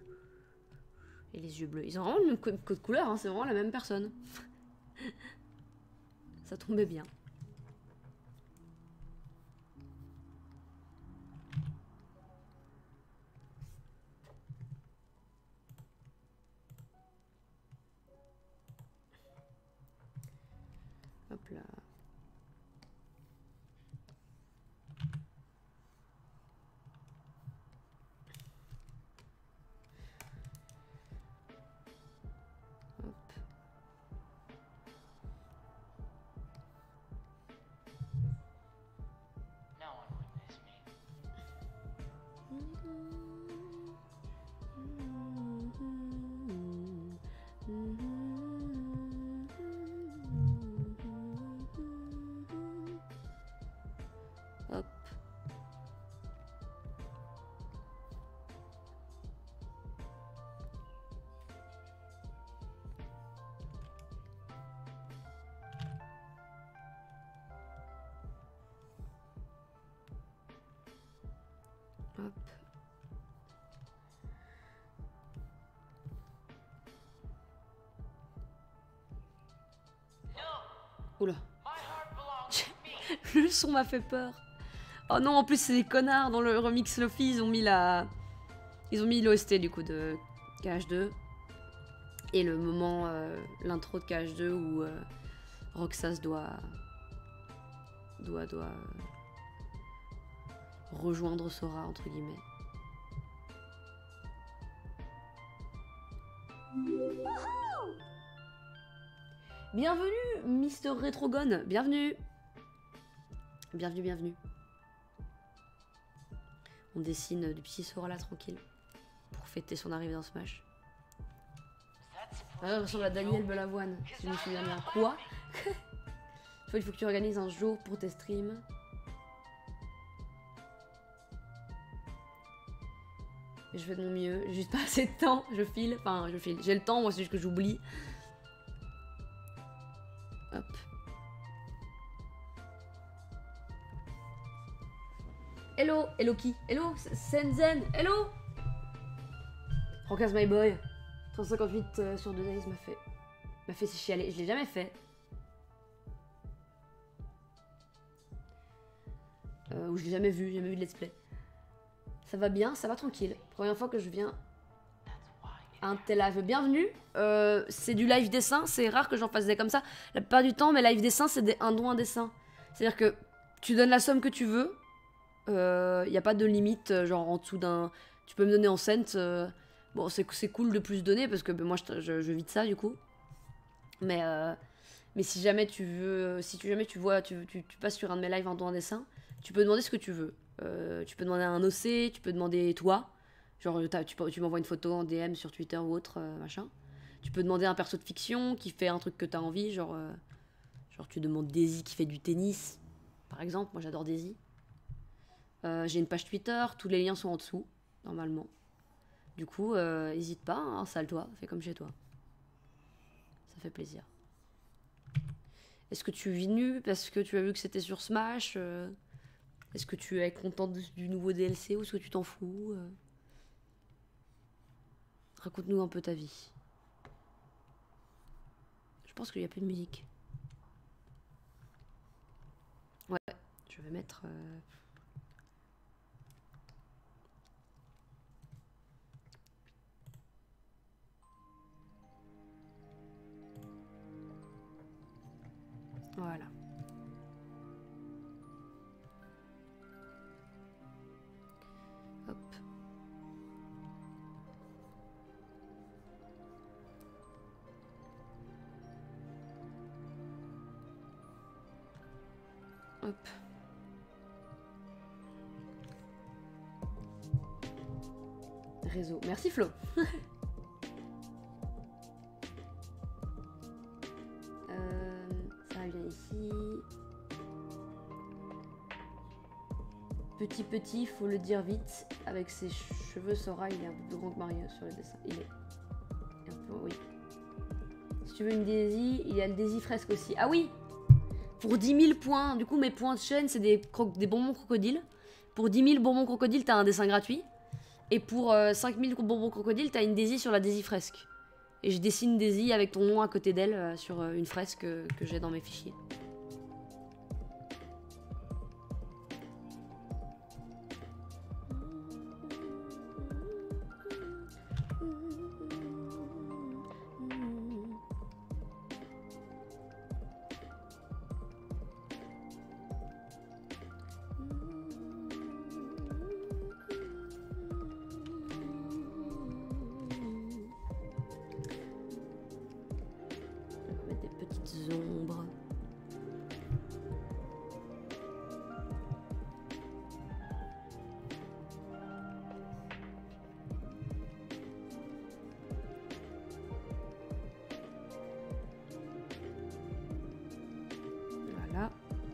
[SPEAKER 2] Et les yeux bleus. Ils ont vraiment le même co- code couleur, hein, c'est vraiment la même personne. Ça tombait bien. Hop là. Hop.
[SPEAKER 1] No one would miss me.
[SPEAKER 2] Hop. Hop. Oula. Le son m'a fait peur. Oh non, en plus c'est des connards dans le remix Lofi, ils ont mis la... Ils ont mis l'O S T du coup de K H deux. Et le moment, euh, l'intro de K H deux où euh, Roxas doit... doit, doit... euh, rejoindre Sora, entre guillemets. Bienvenue, Mister Retrogon, bienvenue. Bienvenue, bienvenue. On dessine du petit Sora là, tranquille. Pour fêter son arrivée dans Smash. Ah, ça ressemble à Daniel Belavoine, si je me souviens bien. Quoi? Toi, il faut que tu organises un jour pour tes streams. Je fais de mon mieux, j'ai juste pas assez de temps, je file, enfin je file, j'ai le temps, moi c'est juste que j'oublie. Hop. Hello, hello qui? Hello, Senzen, hello. Roncas my boy. cent cinquante-huit euh, sur deux days m'a fait, m'a fait chialer, je l'ai jamais fait. Euh, ou je l'ai jamais vu, j'ai jamais vu de let's play. Ça va bien, ça va tranquille. Première fois que je viens à un tel live. Bienvenue, euh, c'est du live dessin, c'est rare que j'en fasse des comme ça. La plupart du temps, mes live dessins, c'est des un don, un dessin. C'est-à-dire que tu donnes la somme que tu veux, il euh, n'y a pas de limite, genre en dessous d'un... Tu peux me donner en cents, euh... bon c'est cool de plus donner parce que ben, moi je, je, je vis de ça du coup. Mais, euh... mais si jamais tu veux, si tu, jamais tu vois, tu, tu, tu passes sur un de mes lives un don, un dessin, tu peux demander ce que tu veux. Euh, tu peux demander un O C, tu peux demander toi, genre tu, tu m'envoies une photo en D M sur Twitter ou autre, euh, machin. Tu peux demander un perso de fiction qui fait un truc que t'as envie, genre, euh, genre tu demandes Daisy qui fait du tennis, par exemple, moi j'adore Daisy. Euh, J'ai une page Twitter, tous les liens sont en dessous, normalement. Du coup, euh, hésite pas, hein, installe-toi, fais comme chez toi. Ça fait plaisir. Est-ce que tu vis nu parce que tu as vu que c'était sur Smash euh... Est-ce que tu es contente du nouveau D L C ou est-ce que tu t'en fous? Raconte-nous un peu ta vie. Je pense qu'il n'y a plus de musique. Ouais, je vais mettre... Euh... Voilà. Hop. Hop. Réseau. Merci Flo. euh, ça vient ici. Petit petit, faut le dire vite. Avec ses cheveux, Sora, il est un peu plus grand que Mario sur le dessin. Il est un peu, oui. Si tu veux une Daisy, il y a le Daisy fresque aussi. Ah oui! Pour dix mille points, du coup mes points de chaîne, c'est des, des bonbons crocodiles. Pour dix mille bonbons crocodiles, t'as un dessin gratuit. Et pour euh, cinq mille bonbons crocodiles, t'as une Daisy sur la Daisy fresque. Et je dessine Daisy avec ton nom à côté d'elle euh, sur euh, une fresque euh, que j'ai dans mes fichiers. On va mettre des petites ombres. Voilà.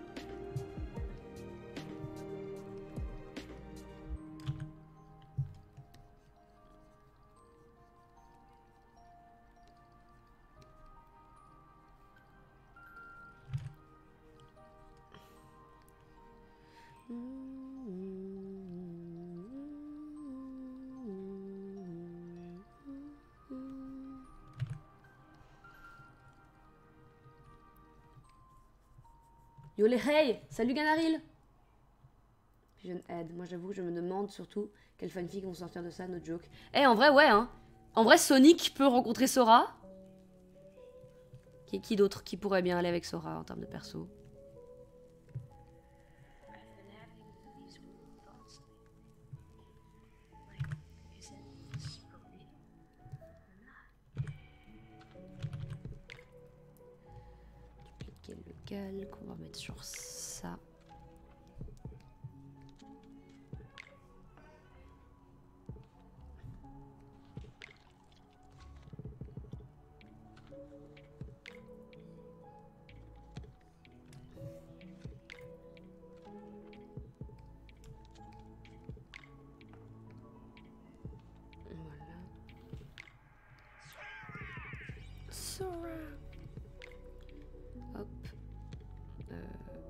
[SPEAKER 2] Yo les hey, salut Ganaril. Vision Head, moi j'avoue que je me demande surtout quelles fanfics vont sortir de ça, no joke. Eh en vrai ouais hein. En vrai Sonic peut rencontrer Sora. Qui, qui d'autre qui pourrait bien aller avec Sora en termes de perso? Dupliquer le calque, on va mettre sur ça. Voilà. Sora. Hop. Euh...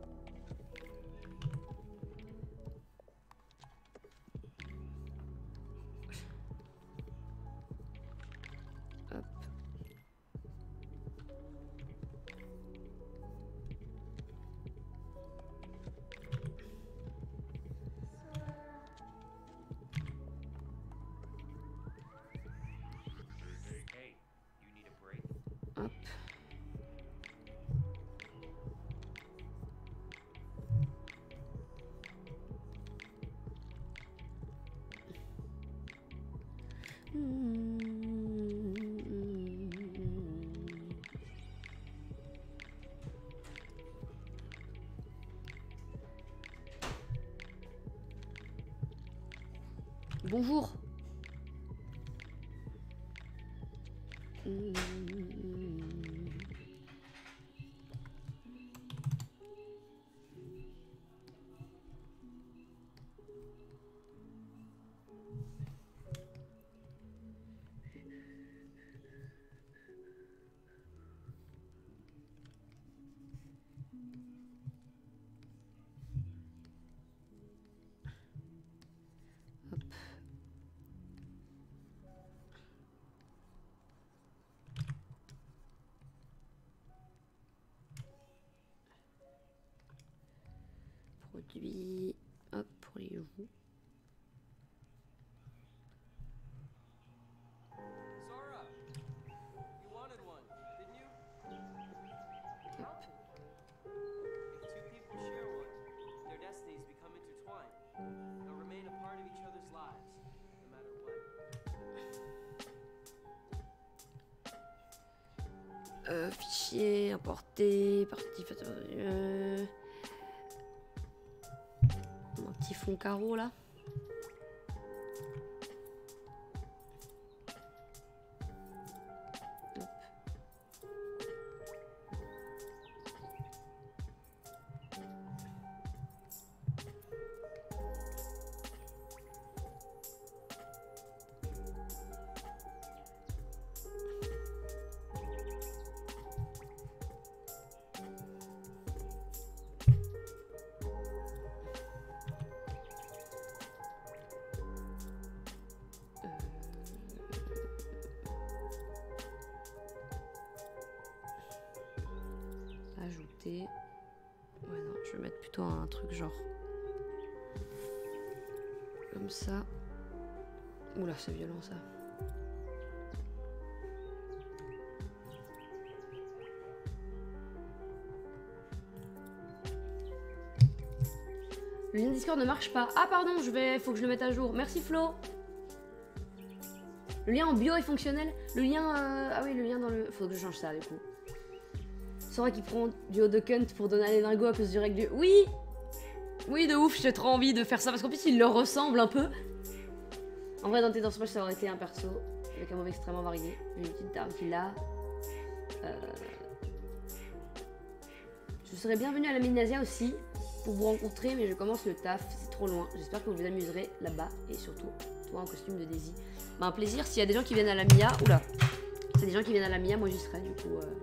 [SPEAKER 2] Hop.
[SPEAKER 6] Hey, you need a break?
[SPEAKER 2] Hop. Bonjour. Hop. Produit, hop, pour les joues.
[SPEAKER 6] Sora, you wanted one, didn't you?
[SPEAKER 2] Hop.
[SPEAKER 6] If two people share one, their destinies become intertwined. They'll remain a part of each other's lives, no matter what.
[SPEAKER 2] Euh, fichier, importer, partie euh... un petit fond carreau là. Hop. côté. Ouais, non, je vais mettre plutôt un truc genre. Comme ça. Oula, c'est violent ça. Le lien Discord ne marche pas. Ah pardon, je vais, faut que je le mette à jour. Merci Flo. Le lien en bio est fonctionnel. Le lien, euh... ah oui, le lien dans le, faut que je change ça du coup. Sora qui prend du haut de cunt pour donner à les dingos à cause du règle du... Oui. Oui, de ouf, j'ai trop envie de faire ça parce qu'en plus il leur ressemble un peu. En vrai, dans tes Smash, ça aurait été un perso avec un move extrêmement varié. Une petite arme qu'il a. Euh... Je serais bienvenue à la Minasia aussi pour vous rencontrer, mais je commence le taf, c'est trop loin. J'espère que vous vous amuserez là-bas et surtout toi en costume de Daisy. Bah, un plaisir. S'il y a des gens qui viennent à la Mia, oula, c'est des gens qui viennent à la Mia, moi j'y serai du coup. Euh...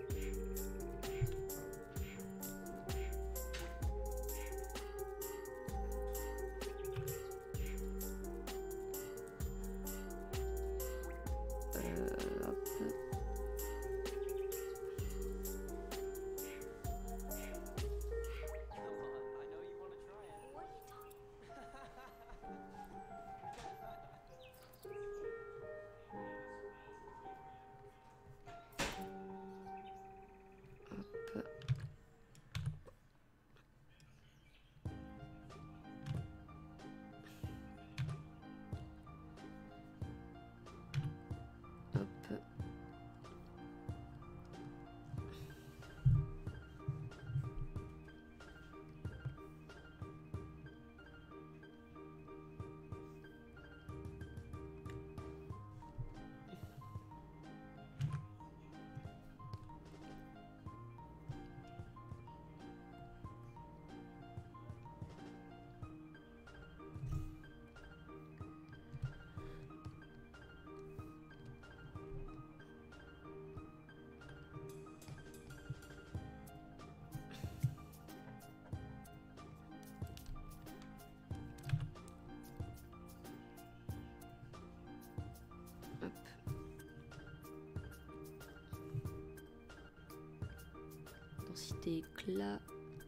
[SPEAKER 2] Densité éclat.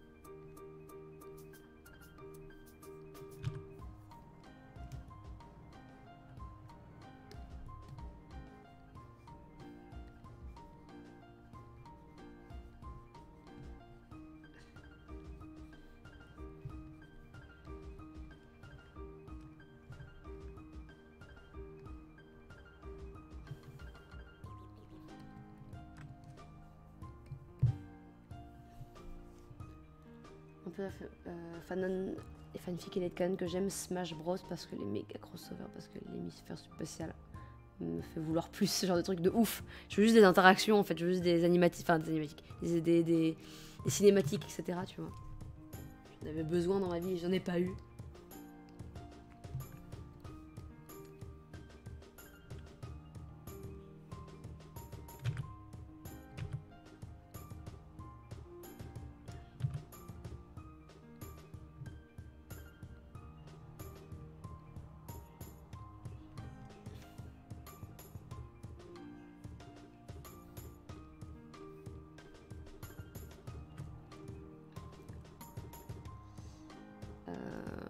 [SPEAKER 2] Un peu euh, fanon et fanfic et letcon que j'aime Smash Bros parce que les méga crossover, parce que l'hémisphère spatial me fait vouloir plus ce genre de trucs de ouf. Je veux juste des interactions en fait, je veux juste des animatiques, enfin des animatiques, des, des, des, des cinématiques, et cetera. Tu vois. J'en avais besoin dans ma vie et j'en ai pas eu. Euh...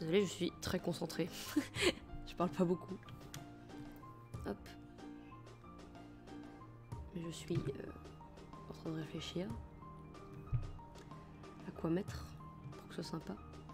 [SPEAKER 2] Désolée, je suis très concentrée. Je parle pas beaucoup. Hop. Mais je suis euh, en train de réfléchir à quoi mettre pour que ce soit sympa.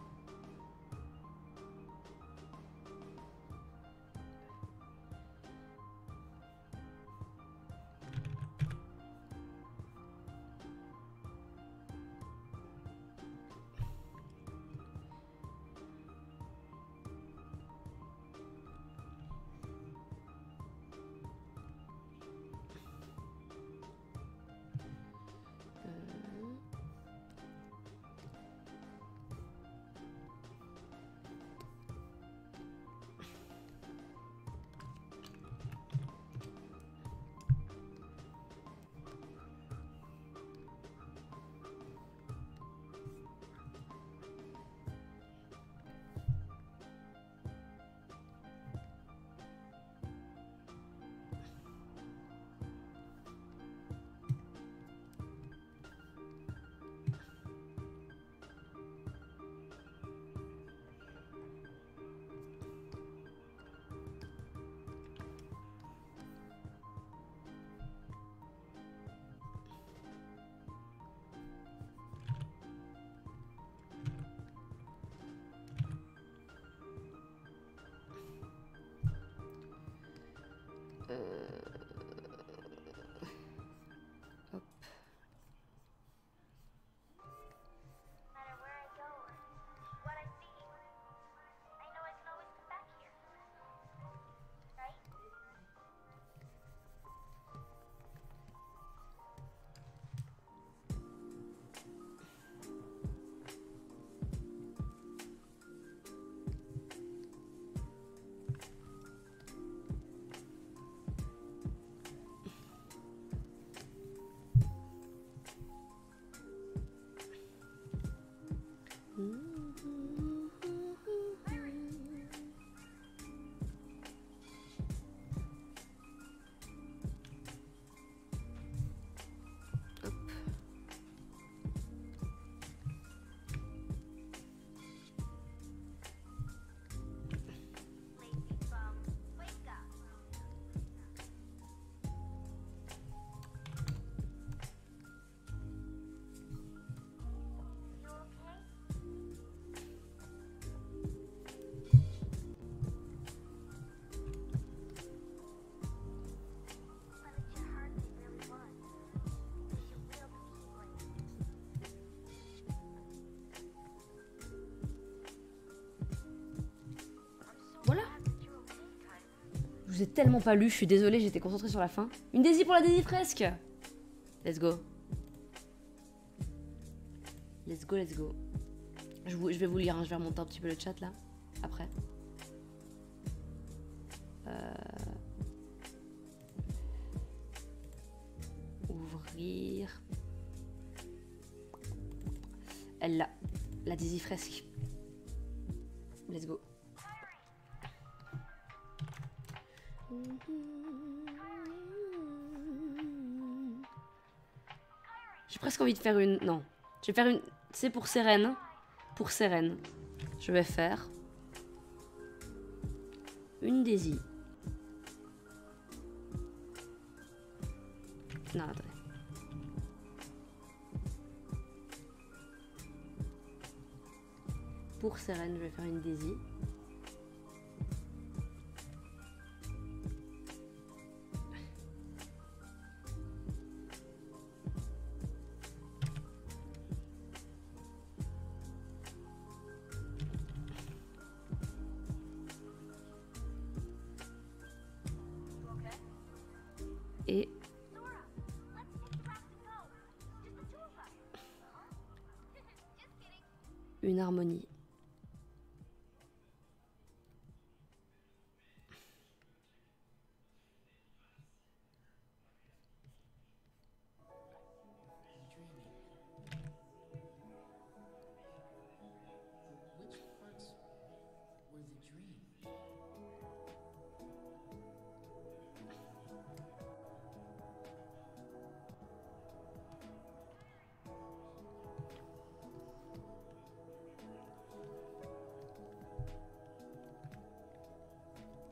[SPEAKER 2] Hop.
[SPEAKER 7] matter where I go or what I see, I know I can always come back here. Right? Lazy bum, wake up. You okay? What did your heart say really was? Because you will be healing.
[SPEAKER 2] Voilà.
[SPEAKER 7] Glad that you're okay, Kylie.
[SPEAKER 2] Je vous ai tellement pas lu, je suis désolée, j'étais concentrée sur la fin. Une Daisy pour la Daisy fresque. Let's go. Let's go, let's go. Je, vous- je vais vous lire, hein, je vais remonter un petit peu le chat là, après. Euh... Ouvrir. Elle là, la Daisy fresque. Let's go. J'ai presque envie de faire une... Non. Je vais faire une... C'est pour Sérène. Pour Sérène. Je vais faire... Une Daisy. Non, attendez. Pour Sérène, je vais faire une Daisy. Et
[SPEAKER 7] Sora, let's take the rocks and go. Just the two of us. Huh? Just kidding.
[SPEAKER 2] une harmonie.
[SPEAKER 1] Which parts were the dream?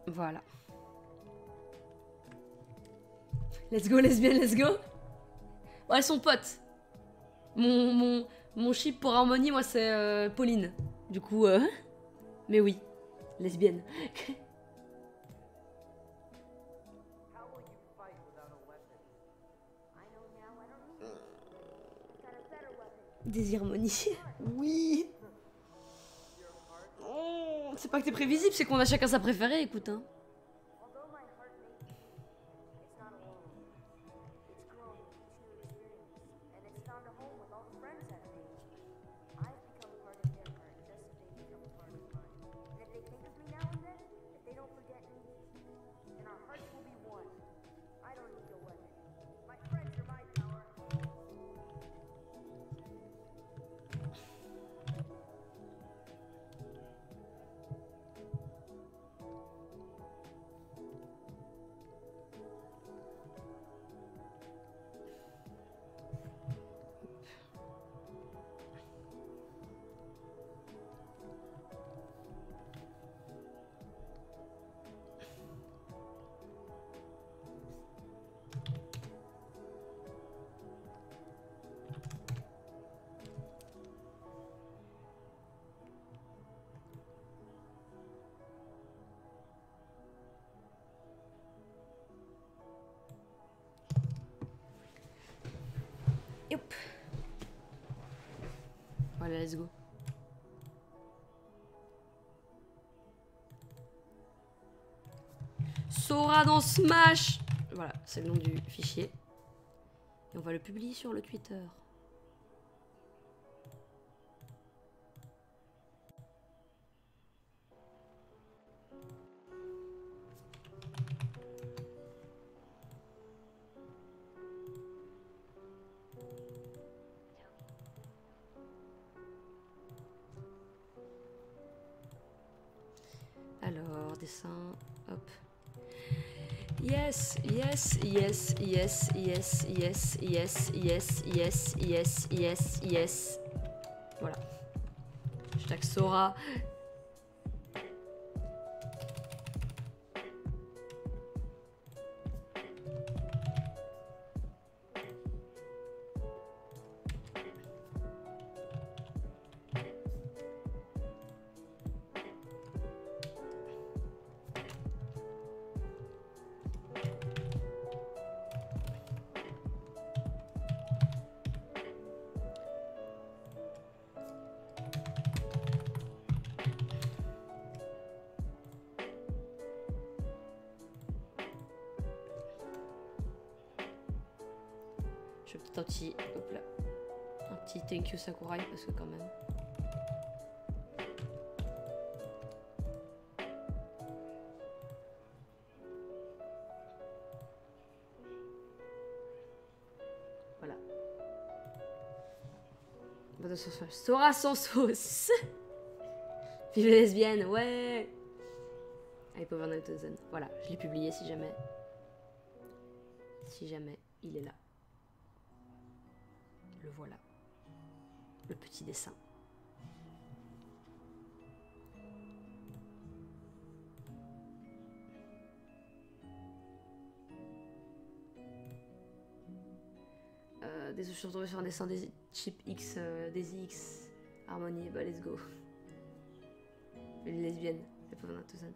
[SPEAKER 2] Voilà. Let's go, lesbienne, let's go. Ouais, elles sont potes. Mon, mon, mon ship pour Harmonie, moi, c'est euh, Pauline. Du coup, euh... mais oui, lesbienne.
[SPEAKER 6] How will you fight without a weapon?
[SPEAKER 7] I know now I don't need it. Got a better weapon.
[SPEAKER 2] Des harmonies. Oui. Oh, c'est pas que t'es prévisible, c'est qu'on a chacun sa préférée, écoute. Hein.
[SPEAKER 7] Although my heart may be, it's not alone. It's grown with each new experience, and it's found a home with all the friends I've made. I've become part of their heart just as they become a part of mine. And if they think of me now and then, if they don't forget me, then our hearts will be one. I don't need a weapon. My friends are my power.
[SPEAKER 2] Hop. Voilà, let's go. Sora dans Smash. Voilà, c'est le nom du fichier. Et on va le publier sur le Twitter. Alors, dessin, hop. Yes, yes, yes, yes, yes, yes, yes, yes, yes, yes, yes, yes. Voilà. Hashtag Sora. Je vais peut-être un petit, hop là, un petit thank you Sakurai parce que quand même. Voilà. Sora sans sauce. Vive les lesbiennes, ouais. Avec Power Night Zen. Voilà, je l'ai publié si jamais. Si jamais il est là. Le voilà. Le petit dessin. Euh, désolé, je suis retombée sur un dessin des Chip X, euh, des X, Harmonie, bah let's go. Les lesbiennes, c'est pas tout ça.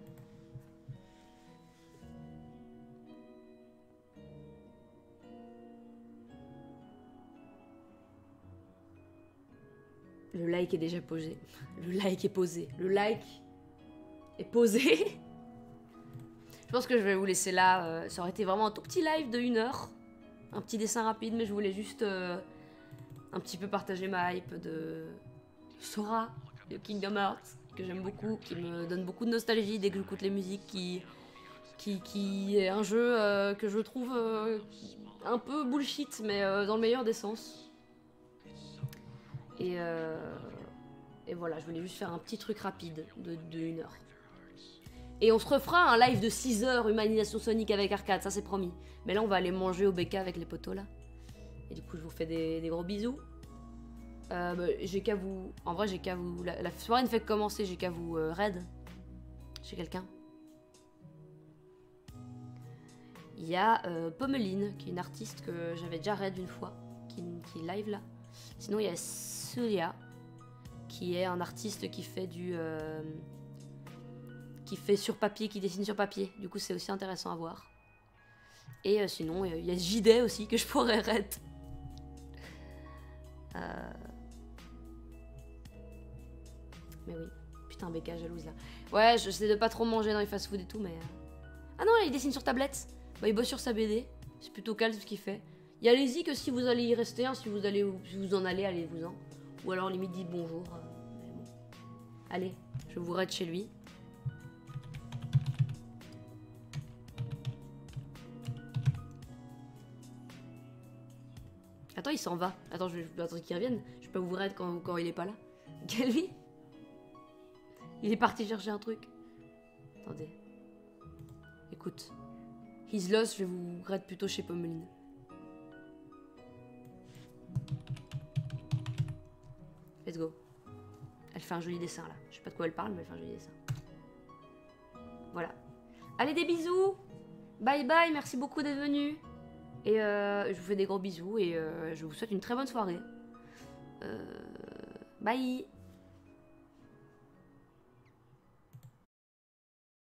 [SPEAKER 2] Le like est déjà posé. Le like est posé. Le like est posé. Je pense que je vais vous laisser là. Euh, ça aurait été vraiment un tout petit live de une heure. Un petit dessin rapide, mais je voulais juste euh, un petit peu partager ma hype de Sora, de Kingdom Hearts, que j'aime beaucoup, qui me donne beaucoup de nostalgie dès que j'écoute les musiques, qui, qui, qui est un jeu euh, que je trouve euh, un peu bullshit, mais euh, dans le meilleur des sens. Et, euh, et voilà, je voulais juste faire un petit truc rapide de, de une heure. Et on se refera un live de six heures, humanisation Sonic avec arcade, ça c'est promis. Mais là on va aller manger au B K avec les potos là. Et du coup je vous fais des, des gros bisous. Euh, bah, j'ai qu'à vous... En vrai j'ai qu'à vous... La, la soirée ne fait que commencer, j'ai qu'à vous euh, raid. Chez quelqu'un. Il y a euh, Pommeline, qui est une artiste que j'avais déjà raid une fois, qui, qui est live là. Sinon, il y a Sulia, qui est un artiste qui fait du... Euh, qui fait sur papier, qui dessine sur papier. Du coup, c'est aussi intéressant à voir. Et euh, sinon, il y a J D aussi, que je pourrais raid. Euh... Mais oui. Putain, Becca, jalouse là. Ouais, j'essaie de pas trop manger dans les fast-food et tout, mais... Ah non, il dessine sur tablette. Bah, il bosse sur sa B D. C'est plutôt calme ce qu'il fait. Y allez-y que si vous allez y rester, hein, si vous allez, si vous en allez, allez-vous-en. Ou alors limite dites bonjour. euh, mais bon. Allez, je vous raid chez lui. Attends, il s'en va. Attends, je vais attendre qu'il revienne. Je peux pas vous raid quand, quand il est pas là. Quelle vie? Il est parti chercher un truc. Attendez. Écoute. He's lost, je vais vous raid plutôt chez Pommeline. Let's go. Elle fait un joli dessin là. Je sais pas de quoi elle parle, mais elle fait un joli dessin. Voilà. Allez, des bisous. Bye bye, merci beaucoup d'être venu. Et euh, je vous fais des gros bisous et euh, je vous souhaite une très bonne soirée. Euh, bye.